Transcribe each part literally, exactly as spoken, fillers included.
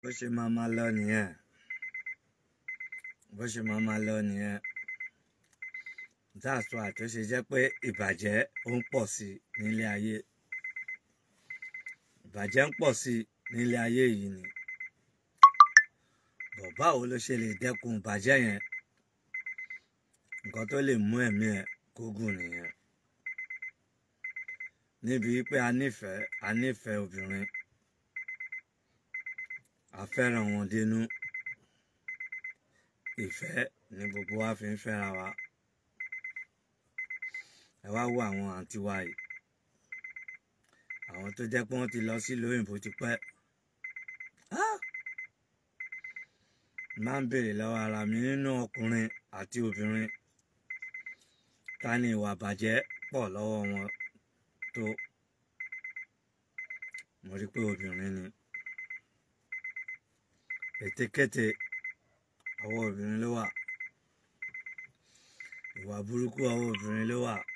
bó ṣe máa máa lọ nìyẹn bó ṣe máa máa lọ nìyẹn that's why tó ṣe jẹ́ pé ìbàjẹ́ ó ń pọ̀ sí nílé ayé ìbàjẹ́ ń pọ̀ sí nílé ayé yìí ni bọ̀ báwo ló ṣe lè dẹ́kun ìbàjẹ́ yẹn nǹkan tó lè mú ẹ̀mí ẹ̀ kó gùn nìyẹn níbi pé a nífẹ̀ẹ́ a nífẹ̀ẹ́ obìnrin a fẹ́ràn wọn dénú ìfẹ́ ni gbogbo wa fi ń fẹ́ra wa ẹ wá wo àwọn àǹtí wa yìí àwọn tó jẹ́ pé wọ́n ti lọ sílùú òyìnbó ti pẹ́ máa ń béèrè lọ́wọ́ ara mi nínú ọkùnrin àti obìnrin ta ni ìwà bàjẹ́ pọ̀ lọ́wọ́ wọn tó mo rí pé obìnrin ni ètekéte ọwọ́ obìnrin ló wà ìwà burúkú ọwọ́ obìnrin ló wà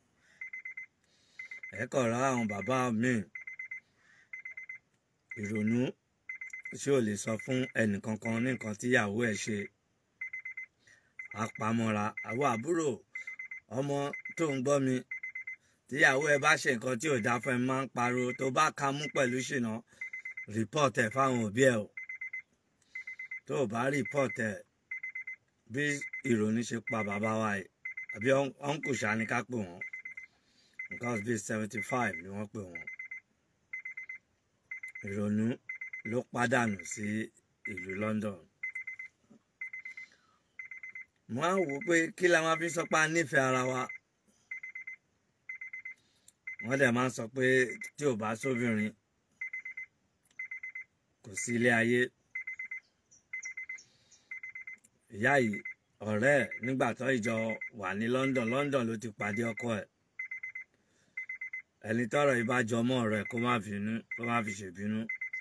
ẹ kọ̀ rá àwọn bàbá mi ìrònú tí ò lè sọ fún ẹnìkankan ní nǹkan tíyàwó ẹ̀ ṣe apamọ́ra àwọn àbúrò ọmọ tó ń gbọ́ mi tíyàwó ẹ bá ṣe nǹkan tí ò dá fún ẹ máa ń pariwo tó bá ka mú pẹ̀lú ṣìnà rìpọ́ọ̀tì ẹ̀ fáwọn òbí ẹ̀ o tó o bá rìpọ́ọ̀tì ẹ̀ bí ìrònú ṣe pa bàbá wa yìí àbí ọ̀nkù ṣáni ká pè wọ́n nǹkan bíi seventy five ni wọ́n pè wọ́n ìrònú ló pàdánù sí ìlú London mo á wò pé kí la máa fi sọ pé a nífẹ̀ẹ́ ara wa wọ́n dẹ̀ máa ń sọ pé tí ò bá sóbìnrin kò sí ilé ayé ìyá yìí ọ̀rẹ́ ẹ̀ nígbà tó ìjọ wà ní London London ló ti pàdé ọkọ ẹ̀ ẹni tọ́rọ̀ yìí bá jọ mọ́ ọ̀rọ̀ ẹ̀ kó má bínú kó má fi ṣèbínú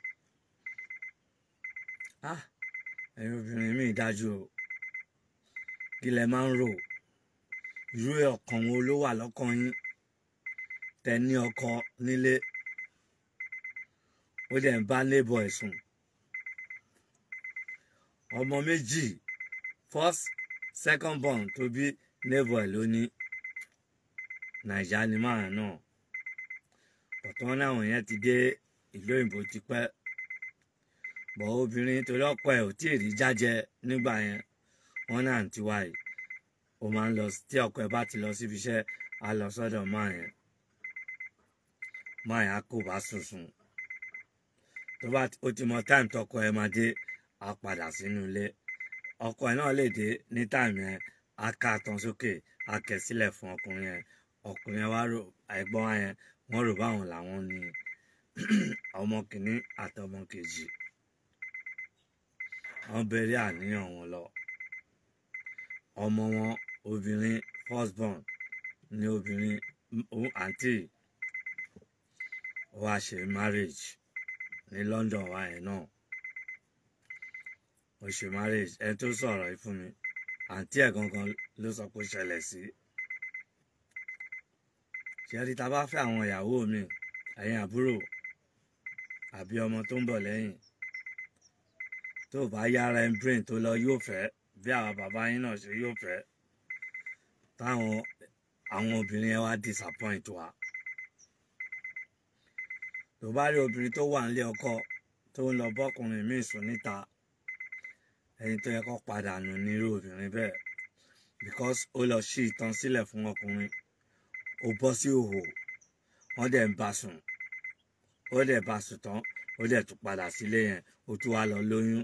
ah ẹ̀yin obìnrin mi dájú o kí lẹ máa ń rò irú ọkàn wo ló wà lọ́kàn yín tẹ ní ọkọ nílé ó dẹ̀ ń bá neighbor ẹ̀ sùn ọmọ méjì first second born tó bí neighbor ẹ̀ ló ní Nàìjíríà ni máa náà ọ̀tán láwọn yẹn ti dé ìlú òyìnbó ti pẹ́ bọ̀ obìnrin torí ọkọ ẹ̀ ò tí ì rí jájẹ nígbà yẹn wọ́n náà ti wá yìí ó máa ń lọ tí ọkọ ẹ̀ bá ti lọ síbi iṣẹ́ á lọ sọ́dọ̀ máa yẹn máa yẹn á kó bá sùnsùn tó bá ó ti mọ táìmù tọkọ ẹ̀ máa dé á padà sínú ilé ọkọ ẹ̀ náà lè dé ní táìmù yẹn á ká tán sókè á kẹ̀ sílẹ̀ fún ọkùnrin yẹn ọkùnrin yẹn wá rò ẹ̀gbọ́n wa yẹn wọ́n rò báwọn làwọn ní ọmọ kìíní àtọmọ kejì wọ́n bẹ̀rẹ̀ àníyàn wọn lọ ọmọ wọn obìnrin first born ní obìnrin àǹtí wá ṣe marriage ní London wa yẹn náà ó ṣe marriage ẹni tó sọ̀rọ̀ yìí fún mi àǹtí ẹ̀ gangan ló sọ pé ó ṣẹlẹ̀ sí ṣẹ́rí ta bá fẹ́ àwọn ìyàwó mi ẹ̀yin àbúrò àbí ọmọ tó ń bọ̀ lẹ́yìn tó bá yára ẹ̀ ń brain tó lọ yóò fẹ́ bí àwọn bàbá yín náà ṣe yóò fẹ́ táwọn àwọn obìnrin yẹn wá disappoint wa tó bá rí obìnrin tó wà nílé ọkọ tó ń lọ bọ́kùnrin míì sùn níta ẹni tó yẹ kó padà nù ní irú obìnrin bẹ́ẹ̀ because ó lọ ṣí ìtàn sílẹ̀ fún ọkùnrin ó bọ́ sí òhò wọ́n dẹ̀ ń bá sùn ó dẹ̀ bá sùn tán ó dẹ̀ tún padà sílé yẹn ó tún wá lọ lóyún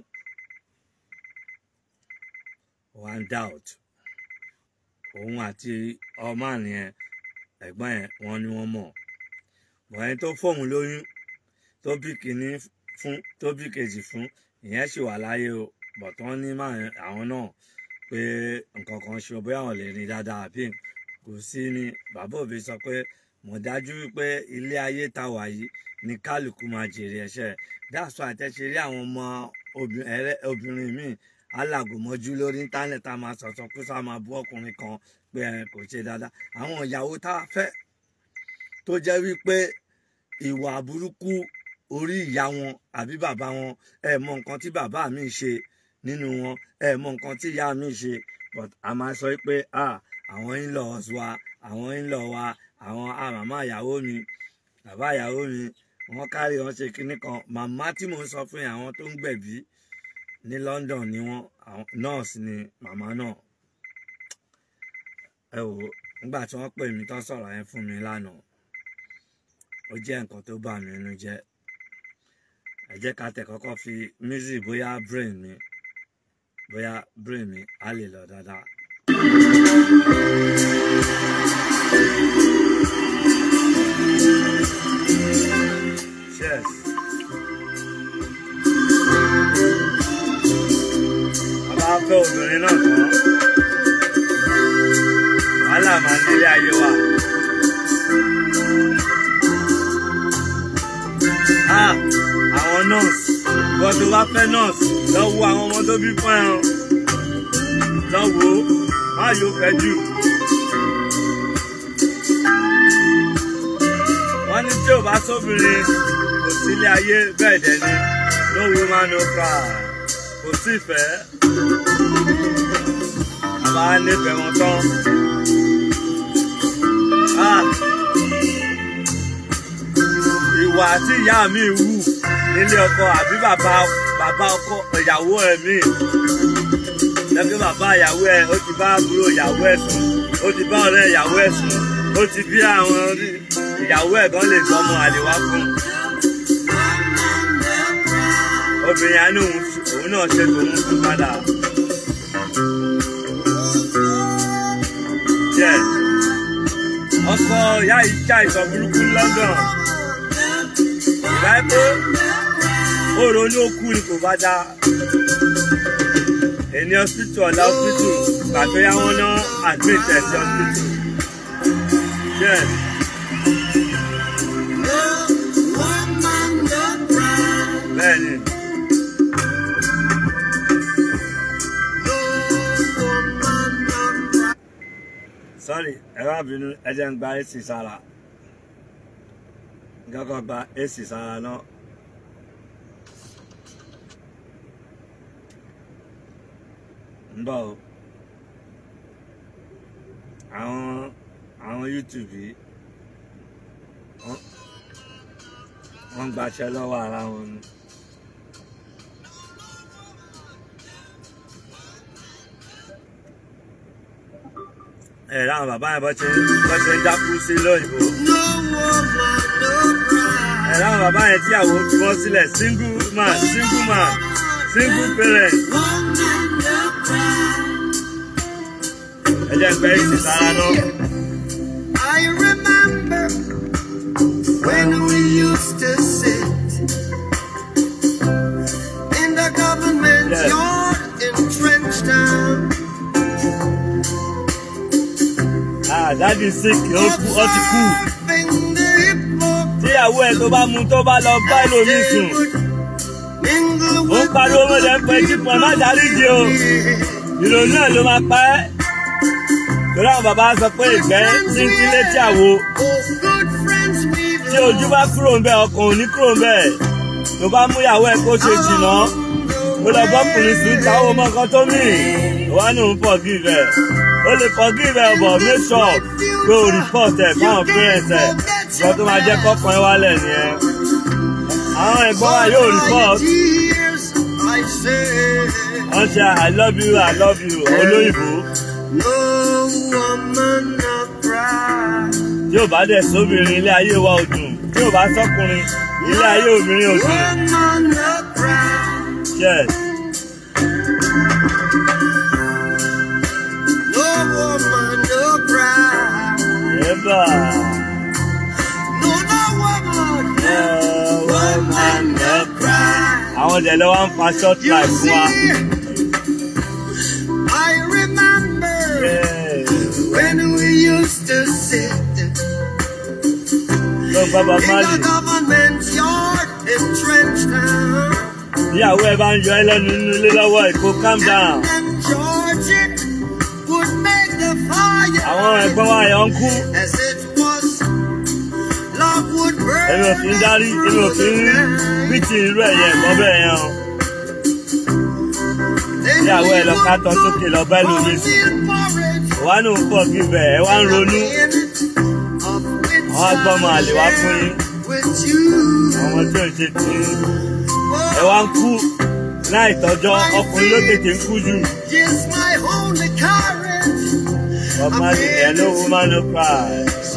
one doubt òun àti ọmọ nìyẹn ẹ̀gbọ́n yẹn wọ́n ní wọ́n mọ̀ bọ̀ ẹni tó fóun lóyún tó bí kìíní fún tó bí kejì fún ìyẹn sì wà láyé o bọ̀ tán ní àwọn náà pé nǹkan kan ṣe bóyá wọn lè rìn dáadáa àbí kò sí ni bàbá òbí sọ pé mọ̀ dájú wípé ilé ayé ta wà yìí ní kálukú máa jèrè ẹ̀ṣẹ̀ dáàsọ àtẹ̀ṣe rí àwọn ọmọ obìnrin míì alàgòmọ́jú lórí íńtánẹ̀tì a máa sọ̀tọ̀ kó sá máa bú ọkùnrin kan pé kò ṣe dáadáa àwọn ìyàwó tá a fẹ́ tó jẹ́ wípé ìwà burúkú orí ìyá wọn àbí bàbá wọn, ẹ mọ nǹkan tí bàbá mi ṣe nínú wọn, ẹ mọ nǹkan tí ìyá mi ṣe, but a máa sọ pé ah àwọn in-laws wa, àwọn in-law wa, àwọn ah màmá ìyàwó mi, bàbá ìyàwó mi, wọ́n kárí wọn ṣe kinní kan. Màmá tí mo ń sọ fún yín, àwọn tó ń gbẹ̀bí ní London ni wọ́n, nurse ni màmá náà. Ẹ wò nígbà tí wọ́n pè mí tán sọ̀rọ̀ yẹn fún mi lánàá, ó jẹ́ nǹkan tó bà mí nínú jẹ́. Ẹ jẹ́ ká tẹ̀ kọ́kọ́ fi music bóyá brain mi bóyá brain mi á lè lọ dáadáa. Cheers. Bàbá fẹ́ obìnrin náà tán, wàhálà máa nílé ayé wa. Ah, àwọn nọ́ọ̀sì, wọ́n tó bá fẹ́ nọ́ọ̀sì lọ́wọ́ àwọn ọmọ tó bí fún ẹran lọ́wọ́ má yóò fẹ́ jù. Wọ́n ní tí ò bá sóbìnrin kò sílé ayé, bẹ́ẹ̀ dẹ̀ ni no woman no cry, kò sí ìfẹ́. Àbá nífẹ̀ẹ́ wọn tán. Ah, ìwà tí ìyá mi wù nílé ọkọ àbí bàbá bàbá ọkọ ìyàwó ẹ̀ mi, lẹ́gbẹ́ bàbá ìyàwó ẹ̀ ó ti bá àbúrò ìyàwó ẹ̀ sùn, ó ti bá ọ̀rẹ́ ìyàwó ẹ̀ sùn, ó ti bí àwọn ìyàwó ẹ̀ gan lè gbọ́mọ àlè wá fún. Obìnrin àánú òun náà ṣe tòun fún padà. Ọkọ ìyá yìí ṣá ìsọ̀ burúkú London. Ìbá pé ó ronú ó kú ni kò bá dá. Èní hospital ọ̀la hospital pàtó yá wọn náà admit ẹ̀ sí hospital. Yes. Bẹ́ẹ̀ni. Sorry, ẹ má bínú, ẹ jẹ́ ń gba A C sára. Kọ́kọ́ gba A C sára náà. Ń bọ̀ o. Àwọn àwọn YouTube yìí wọ́n gbaṣẹ́ lọ́wọ́ ara wọn ni. Ẹ ráwọn bàbá yẹn bọ́ ṣe ń dákú sí lóyìnbó. Ẹ ráwọn bàbá yẹn tíyàwó fi wọ́n sílẹ̀, single man single man single parent. Ẹ jẹ́ ń gbé ìsìn sára náà. I remember when we used to sit in the government Yes. yard in Trenchtown. Ah, daddy sick, ó kú, ó ti kú. Tíyàwó ẹ̀ tó bá mú tó bá lọ bá ẹlòmíì sùn. Ó ń pariwo mọ́lẹ̀ ń pẹ́ jípọ̀ ẹ má dáríjì o. Ìrònú ẹ̀ ló máa pa ẹ́. Torí àwọn bàbá sọ pé ìgbẹ́ tí ń kílé tí àwo. Tí ojú bá kúrò ń bẹ̀, ọkàn ò ní kúrò ń bẹ̀. Tó bá mú ìyàwó ẹ̀ kó ṣe jìnnà. Ó lọ bọ́kùnrin sùn táwọn ọmọ kan tó mì. Wọ́n ní òun forgive ẹ̀. Ó lè forgive ẹ̀ bọ̀ make sure pé o report ẹ̀ fáwọn parents ẹ̀. Ìjọ tó máa jẹ́ kọ́kàn ẹ wálẹ̀ nìyẹn. Àwọn ẹ̀gbọ́n wa yóò report. Wọ́n ṣe I love you, I love you olóyìnbó. Tí ò bá dẹ̀ sóbìnrin ilé ayé wa ò dùn. Tí ò bá sọ́kùnrin ilé ayé obìnrin ò dùn. Yes. Eba. Àwọn ọ̀dẹ̀ lọ́wọ́ ń fa short life fún wa. I remember Yes. when we used to sit Lọ bàbá in the Mali. government yard in Trenchtown. Ìyàwó ẹ bá ń yọ ẹ lẹ́nu nínú ilé lọ́wọ́ ìkó calm down. And Georgie would make the fire Àwọn ẹ̀gbọ́n wa yọ̀ ń kú. as it was. Love would burn. èmi ò kí ń dárí èmi ò kí ń pìtì irú ẹ̀yẹ ẹ̀kọ́ bẹ́ẹ̀ yẹn o. ìyàwó ẹ̀ lọ ká tọ́ sókè lọ bá lómi sùn wà nù pọ̀ kíbẹ̀ ẹ̀ wá ń ronú àwọn agbọ́mọ àlè wá fún yín ọmọ tí ò ṣe tì í ẹ̀ wá ń kú láì tọ́jọ́ ọkùnrin ló tètè ń kú jù. ọmọ àlè ẹ̀ no woman no cry.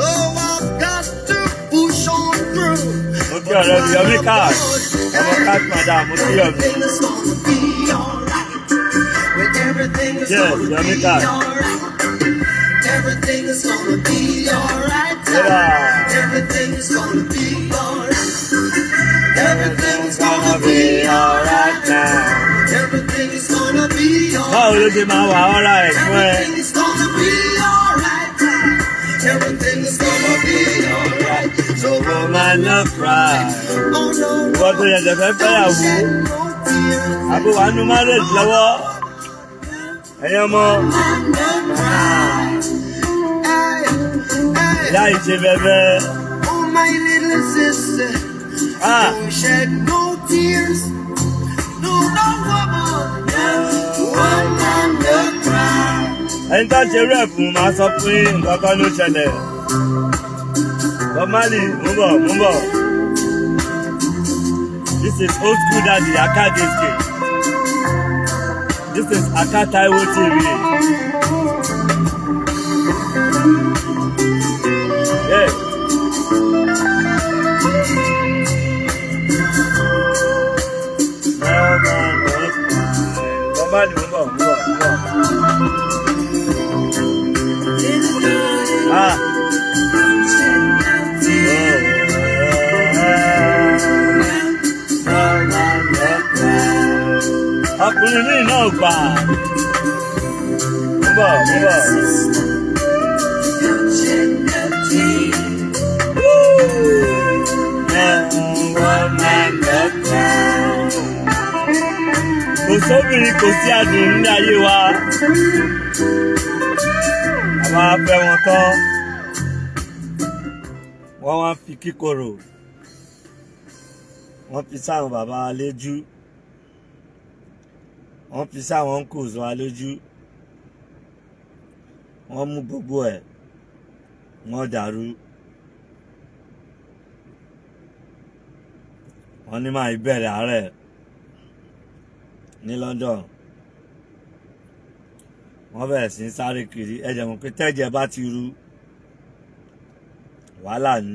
mo kí ọ̀rẹ́ mi Yomi Cash ọmọ Cash madam mo kí Yomi. yes Yomi Cash. Everything is gonna be alright. Yeah. Everything is gonna be alright. Everything is gonna be alright now. Everything is gonna be alright. Báwo ló ṣe máa wà alright fún ẹ? Everything is gonna be alright now. Everything is gonna be alright. So woman no cry. Oh no. Wọ́n tó yẹ jẹ̀fẹ́ fẹ́yàwó. Àbò wà nínú marriage lọ́wọ́. Ẹ̀yin ọmọ. Ìyá ìṣe bẹ́bẹ́. Oh my little sister. Ah. Don't shed no tears. No, no woman. Woman no cry. Ẹni tó ṣe rẹ̀ fún máa sọ fún nǹkan kan ló ṣẹlẹ̀. Bob Marley, mú bọ̀, mú bọ̀. This is old school daddy, Aka Diski. This is Aka Taiwo T V. Yeah. Bob Marley, mú bọ̀, mú bọ̀, mú bọ̀. Ah. Ọkùnrin mi náà gbà. Mú bọ̀, mú bọ̀. Kò sóbìnrin kò sí àdùn ní ayé wa. Àwa fẹ́ wọn tán. Wọ́n wá fi kíkorò. Wọ́n fi sáwọn bàbá wa lójú. Wọ́n fi sáwọn uncles wa lójú. Wọ́n mú gbogbo ẹ̀. Wọ́n dàrú. Wọ́n ní máa bẹ̀rẹ̀ àárẹ̀ ní London. Wọ́n bẹ̀rẹ̀ sí sáré kiri. Ẹ jẹ́ mọ̀ pé tẹ́jẹ̀ bá ti ru wàhálà ni.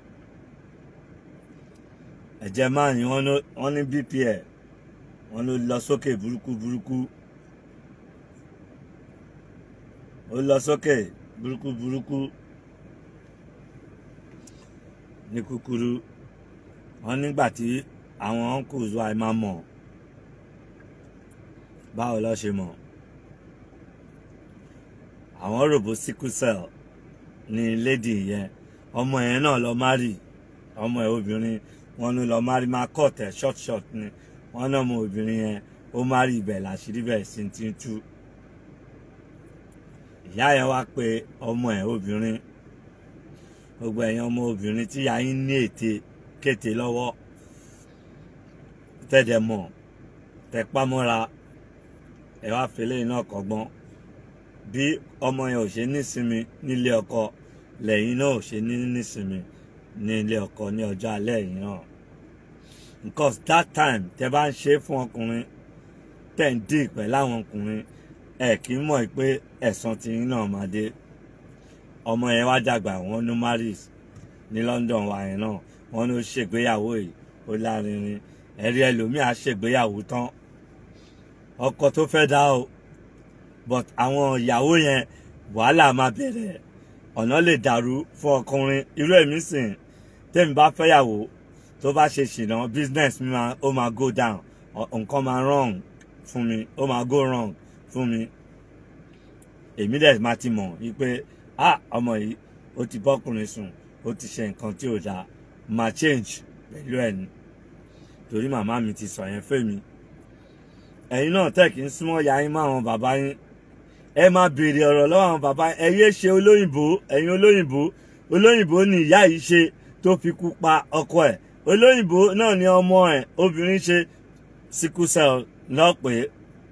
Ẹ̀jẹ̀ máa ní wọ́n ní B P ẹ̀ wọ́n ló lọ sókè burúkú burúkú. Ó lọ sókè burúkú burúkú. Ní kúkúrú wọ́n nígbà tí àwọn uncles wa máa mọ̀ báwo ló ṣe mọ̀. Àwọn ròbó sickle cell ní lady yẹn ọmọ yẹn náà lọ marry ọmọ ẹ̀ obìnrin wọ́n ló lọ marry máa cut ẹ̀ short short ni wọ́n náà mọ obìnrin yẹn ó marry ibẹ̀ làṣírí bẹ̀ sí ti ń tú. Ìyá yẹn wá pé ọmọ ẹ̀ obìnrin gbogbo ẹ̀yin ọmọ obìnrin tí ìyá yín ní ète kété lọ́wọ́ tẹ̀dẹ̀ mọ̀ tẹ̀ pamọ́ra ẹ̀ wá fẹlẹ́ iná kọ́gbọ́n bí ọmọ yẹn ò ṣe nísinmi nílé ọkọ lẹ́yìn náà ò ṣe ní nísinmi ní ilé ọkọ ní ọjọ́ alẹ́ yìí náà. Because that time tẹ bá ń ṣe fún ọkùnrin tẹ̀ ń dì pẹ̀lú àwọn ọkùnrin ẹ̀ kì í mọ̀ pé ẹ̀san tí yín náà máa dé. Ọmọ yẹn wá dàgbà wọ́n ní marriage ní London wa yẹn náà wọ́n ló ṣègbéyàwó yìí ó lárinrin ẹ̀rí ẹlòmíà ṣègbéyàwó tán ọkọ tó fẹ́ dá o but àwọn ìyàwó yẹn wàhálà máa bẹ̀rẹ̀ ọ̀nà lè dàrú fún ọkùnrin irú èmi sìn tèmi bá fẹ́yàwó tó bá ṣe ṣìnà business mi máa ó máa go down nǹkan máa wrong fún mi ó máa go wrong fún mi èmi dẹ̀ máa ti mọ̀ wípé ah ọmọ yìí ó ti bọ́kùnrin sùn ó ti ṣe nǹkan tí ò dáa máa change pẹ̀lú ẹ̀ ni torí màmá mi ti sọ yẹn fẹ́mi. Ẹ̀yin náà tẹ̀ kí n súnmọ́ ya yín mọ́ àwọn bàbá yín ẹ máa béèrè ọ̀rọ̀ lọ́wọ́ àwọn bàbá yín ẹ yé ṣe olóyìnbó ẹ̀yin olóyìnbó olóyìnbó ni ìyá yìí ṣe tó fi kú pa ọkọ ẹ̀. Olóyìnbó náà ni ọmọ ẹ̀ obìnrin ṣe sickle cell lọ́pẹ́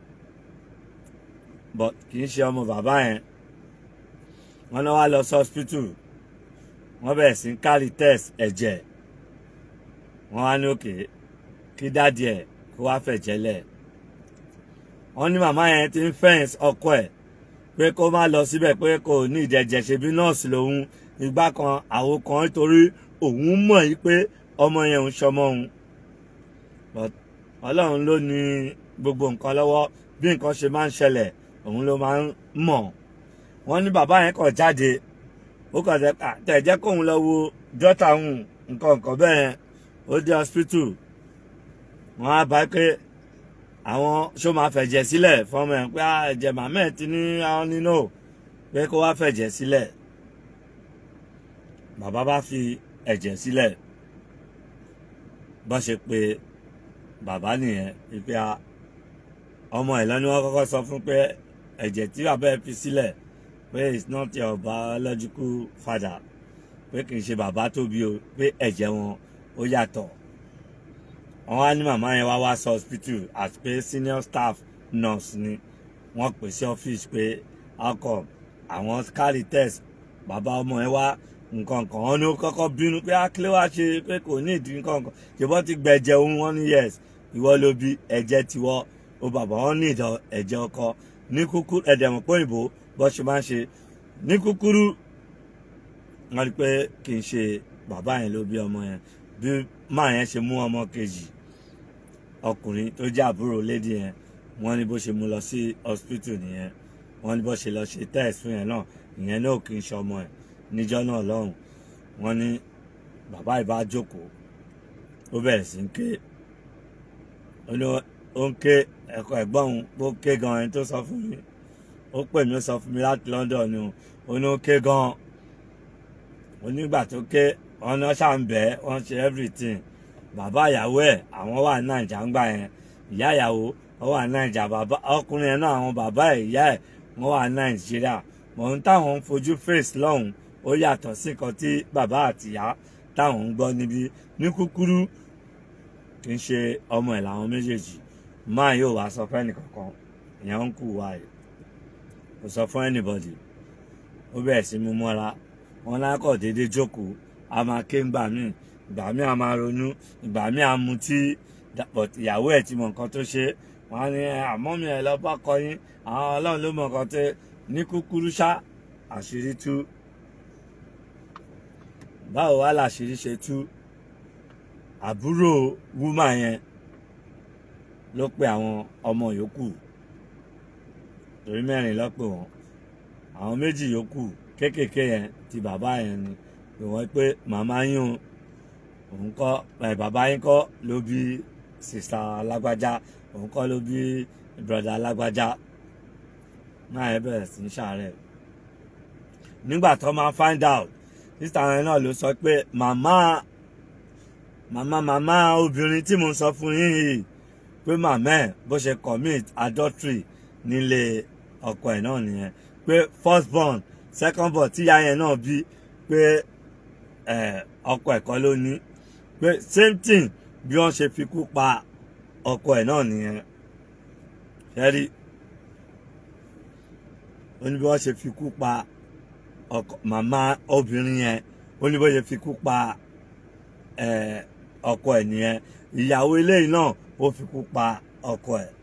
but kì í ṣe ọmọ bàbá yẹn. Wọ́n náà wá lọ sí hospital, wọ́n bẹ̀rẹ̀ sí carry test ẹ̀jẹ̀, wọ́n wá ní òkè kí dáàdì ẹ̀ kó wá fẹ̀jẹ̀ lẹ̀. Wọ́n ní màmá yẹn ti ń fẹ́ǹsì ọkọ ẹ̀ pé kó má lọ síbẹ̀ pé kò ní ìdẹ̀jẹ̀ ṣe bí nọ́ọ̀sì lòun ìgbà kan àwo kan nítorí òun mọ̀ yí pé ọmọ yẹn ń ṣọmọ òun. But Ọlọ́run ló ní gbogbo nǹkan lọ́wọ́, bí nǹkan ṣe máa ń ṣẹlẹ̀ òun ló máa ń mọ̀. Wọ́n ní bàbá yẹn kàn jáde, ó kàn tẹ̀ jẹ́ kóun lọ wo dọ́tà òun nǹkan nǹkan bẹ́ẹ̀. Ó dé hospital, wọ́n á bá pé àwọn ṣó máa fẹ̀jẹ̀ sílẹ̀ fọmọ ẹ̀ pé ẹ̀jẹ̀ màmá ẹ̀ ti ní àwọn nínú pé kó wá fẹ̀jẹ̀ sílẹ̀. Bàbá bá fi ẹ̀jẹ̀ sílẹ̀, bó ṣe pé bàbá nìyẹn wípé ọmọ ẹ̀ lọ́ni wọ́n kọ́kọ́ sọ fún pé ẹ̀jẹ̀ tí bàbá ẹ̀ fi sílẹ̀ pé it's not your biological father, pé kì í ṣe bàbá tó bí o, pé ẹ̀jẹ̀ wọn ó yàtọ̀. Wọ́n wá ní màmá yẹn wá wá sí hospital àti pé senior staff nurse ni wọ́n pè sí ọ́fíìsì pé how come àwọn carry test bàbá ọmọ ẹ wá nǹkan kan. Wọ́n ní ó kọ́kọ́ bínú pé akílé wá ṣe pé kò ní ìdí nǹkan kan, ṣùgbọ́n ti gbẹ̀jẹ̀ òun. Wọ́n ní yes ìwọ ló bí, ẹ̀jẹ̀ tiwọ́ o bàbá. Wọ́n ní ìdọ̀ ẹ̀jẹ̀ ọkọ ní kúkúrú ẹ̀dẹ̀mọ̀ pé òyìnbó bó ṣe máa ń ṣe ní kúkúrú. Wọ́n rí pé kì í ṣe bàbá yẹn ló bí ọmọ yẹn. Bí máa yẹn ṣe mú ọmọ kejì ọkùnrin tó jẹ́ àbúrò lady yẹn, wọ́n ní bó ṣe mú lọ sí hospital nìyẹn. Wọ́n ní bó ṣe lọ ṣe test fún yẹn náà, ìyẹn náà kì í ṣe ọmọ ẹ̀ níjọ́ náà lọ́hùn. Wọ́n ní bàbá ìbá jókòó, ó bẹ̀rẹ̀ sí ń ké, ó ń ké ẹ̀kọ́ ẹ̀gbọ́n òun ó ké gan. ẹni tó sọ fún mi, ó pè mí ó sọ fún mi láti London ni ó ní ó ké gan. Onígbà tó ké wọ́n náà ṣàǹbẹ̀, wọ́n ṣe everything. Bàbá ìyàwó ẹ̀ àwọn wà ní Nàìjà ń gbà yẹn, ìyá ìyàwó wọ́n wà ní Nàìjà, bàbá ọkùnrin yẹn náà àwọn bàbá ẹ̀ ìyá ẹ̀ wọ́n wà ní Nàìjíríà. Mọ̀ ń táwọn ń fojú face lọ́hùn ó yàtọ̀ sí nǹkan tí bàbá àti ìyá táwọn ń gbọ́ níbí. Ní kúkúrú kì í ṣe ọmọ ẹ̀ làwọn méjèèjì. Máa yóò wá sọ fún ẹnì kankan, ìyẹn ń kú wa yìí kò sọ fún anybody. Ó bẹ̀rẹ̀ sí mú mọ́ra, wọn lákọ̀ déédéé jókòó, a máa ké ńgbà míì, ìgbà míì a máa ronú, ìgbà míì a mutí. But ìyàwó ẹ̀ ti mọ nǹkan tó ṣe. Wọ́n á ní àmọ́ mi ẹ̀ lọ bá kọyín, àwọn Ọlọ́run ló mọ nǹkan tó. Ní kúkúrú ṣá àṣírí tú. Báwo wá làṣírí ṣe tú? Àbúrò wúmà yẹn ló pe àwọn ọmọ yòókù, torí mẹ́rin ló pè wọ́n. Àwọn méjì yòókù kéékèèké yẹn ti bàbá yẹn ni pé wọ́n pé màmá yín òun kọ́ ẹ̀ bàbá yín kọ́ ló bí sista alágbájá, òun kọ́ ló bí brother alágbájá. Náà ẹ bẹ̀rẹ̀ sí í ṣàárẹ̀. Nígbà tó máa find out, sista yẹn náà ló sọ pé màmá màmá màmá obìnrin tí mo sọ fún yín yìí pé màmá ẹ̀ bó ṣe commit adultery nílé ọkọ ẹ̀ náà nìyẹn. Pé first born second born tíyá yẹn náà bí pé ọkọ ẹ̀ kọ́ ló ní. Pé same thing bí wọ́n ṣe fi kú pa ọkọ ẹ̀ náà nìyẹn. ṣẹ́rí ó ní bí wọ́n ṣe fi kú pa màmá obìnrin yẹn, ó ní bó ṣe fi kú pa ọkọ ẹ̀ nìyẹn. Ìyàwó eléyìí náà ó fi kú pa ọkọ ẹ̀.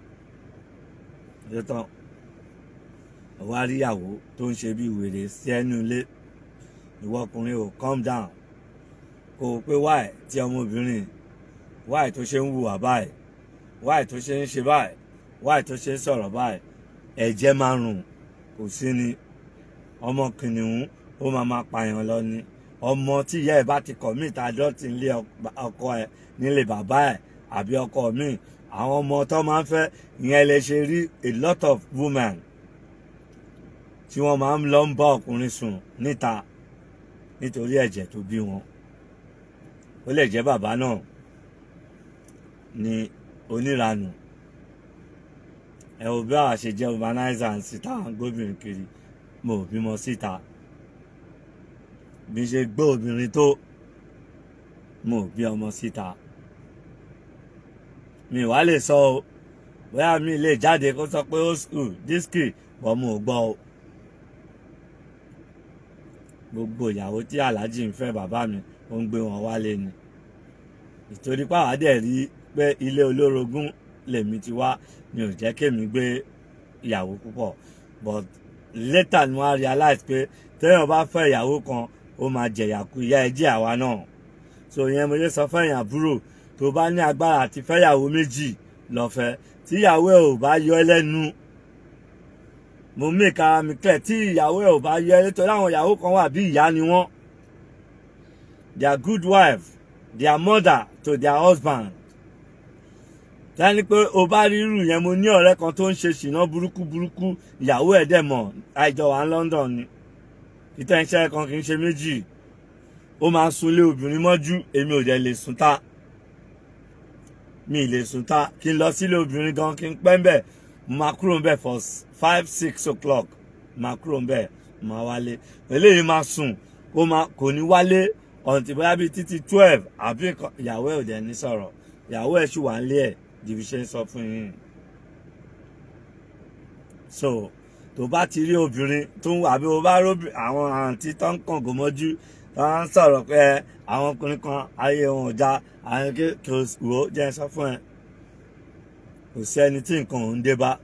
ṣé tán wá rí ìyàwó tó ń ṣe bí wèrè sí ẹnu ilé. Ìwọ ọkùnrin ò calm down, kò pé wáì tí ọmọbìnrin wáì tó ṣe ń hùwà báyìí, wáì tó ṣe ń ṣe báyìí, wáì tó ṣe ń sọ̀rọ̀ báyìí. Ẹ̀jẹ̀ máa rùn kò sí ni. Ọmọ kìnìún ó máa máa pààyàn lọ ni. Ọmọ tí ìyá ẹ̀ bá ti commit adultery nílé ọkọ ẹ̀ nílé bàbá ẹ̀ àbí ọkọ míì, àwọn ọmọ tó máa ń fẹ́ ìyẹn lè ṣe rí a lot of women tí wọ́n máa ń lọ ń bá ọkùnrin sùn níta nítorí ẹ̀jẹ̀ tó bí wọn. Ó lè jẹ́ bàbá náà ni oníranù. Ẹ wo bí àwa ṣe jẹ́ urbanizer and síta gbóbìnrin kiri, mo ò bímọ síta. Bí ṣe gbé obìnrin tó mo bí ọmọ síta mi wá lè sọ o bóyá mi lè jáde kó sọ pé old school disky bọ́ mo gbọ́ o gbogbo ìyàwó tí aláàjì ń fẹ́ bàbá mi ó ń gbé wọn wálé ni ìtorí pàwọ́ dẹ̀ rí pé ilé olórogún lèmi ti wá mi ò jẹ́ kémi gbé ìyàwó púpọ̀ but later ni wọ́n realize pé téèyàn bá fẹ́ ìyàwó kan ó máa jẹ̀yà kú ìyá ẹ jẹ́ àwa náà so ìyẹn mo lè sọ fẹ́yìn àbúrò tó bá ní agbára àti fẹ́yàwó méjì lọ́fẹ́ tí ìyàwó ẹ̀ ò bá yọ ẹ́ lẹ́nu mo make ara mi clear tí ìyàwó ẹ̀ ò bá yọ ẹ́ nítorí àwọn ìyàwó kan wà bí ìyá ni wọ́n they are good wife they are mother to their husband tẹ́ni pé o bá rí irú yẹn mo ní ọ̀rẹ́ kan tó ń ṣe ṣìnà burúkú burúkú ìyàwó ẹ̀ dẹ̀ mọ̀ àìjọ wà ní London ni ìtẹ́ńṣẹ́ kan kì í ṣe méjì ó máa sunlé obìnrin mọ́jú èmi ò dẹ̀ lè sùn ta mi ì lè sùn ta kí n lọ sílé obìnrin gan kí n pẹ́ ń bẹ̀ mo máa kúrò ń bẹ̀ for five six o'clock máa kúrò ń bẹ̀ mo máa wálé eléyìí máa sùn ó máa kò ní wálé ọ̀ǹtí bóyá bíi títí twelve àbí ìyàwó ẹ̀ ò dẹ̀ ní sọ̀rọ̀ ìyàwó ẹ̀ ṣì wà ń lé ẹ̀ dìbí ṣe ń sọ fún yín so tó bá ti rí obìnrin tó ń àbí o bá rí àwọn àǹtí tó ń kàn gòmọ́jú tó ń sọ̀rọ̀ pé àwọn ọkùnrin kan ayé wọn ò já àwọn kí o wò ó jẹ́ sọ fún ẹ kò sí ẹni tí nǹkan ò ń dé bá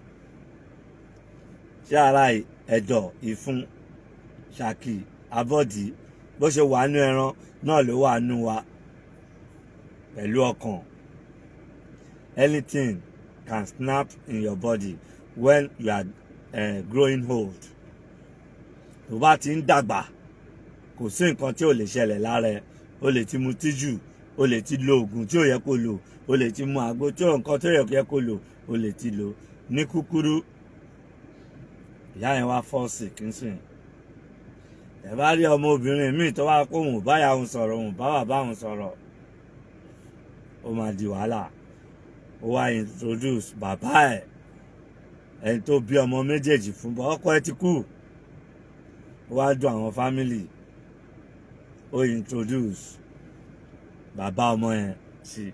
ṣé ara ẹ̀dọ̀ ìfun ṣàkì abọ́dì bó ṣe wà nú ẹran náà ló wà nú wa pẹ̀lú ọkàn. Anything can snap in your body when you are uh, growing old. tó bá ti ń dàgbà kò sí nǹkan tí ò lè ṣẹlẹ̀ lára ẹ o lè ti mutí jù o lè ti lo oògùn tí ò yẹ kó lò o lè ti mu àgbo tí ò nǹkan tí ò yẹ kó lò o lè ti lò ní kúkúrú ìyá yẹn wá fọ́ọ̀sì kí n sìn ẹ bá rí ọmọbìnrin míì tó wá kó òun báyà òun sọ̀rọ̀ òun bá wà bá òun sọ̀rọ̀ ó máa di wàhálà ó wá introduce bàbá ẹ̀ ẹni tó bí ọmọ méjèèjì fún bọ́ ọkọ ẹ ti kú ó wá dùn àwọn family ó introduce bàbá ọmọ yẹn sí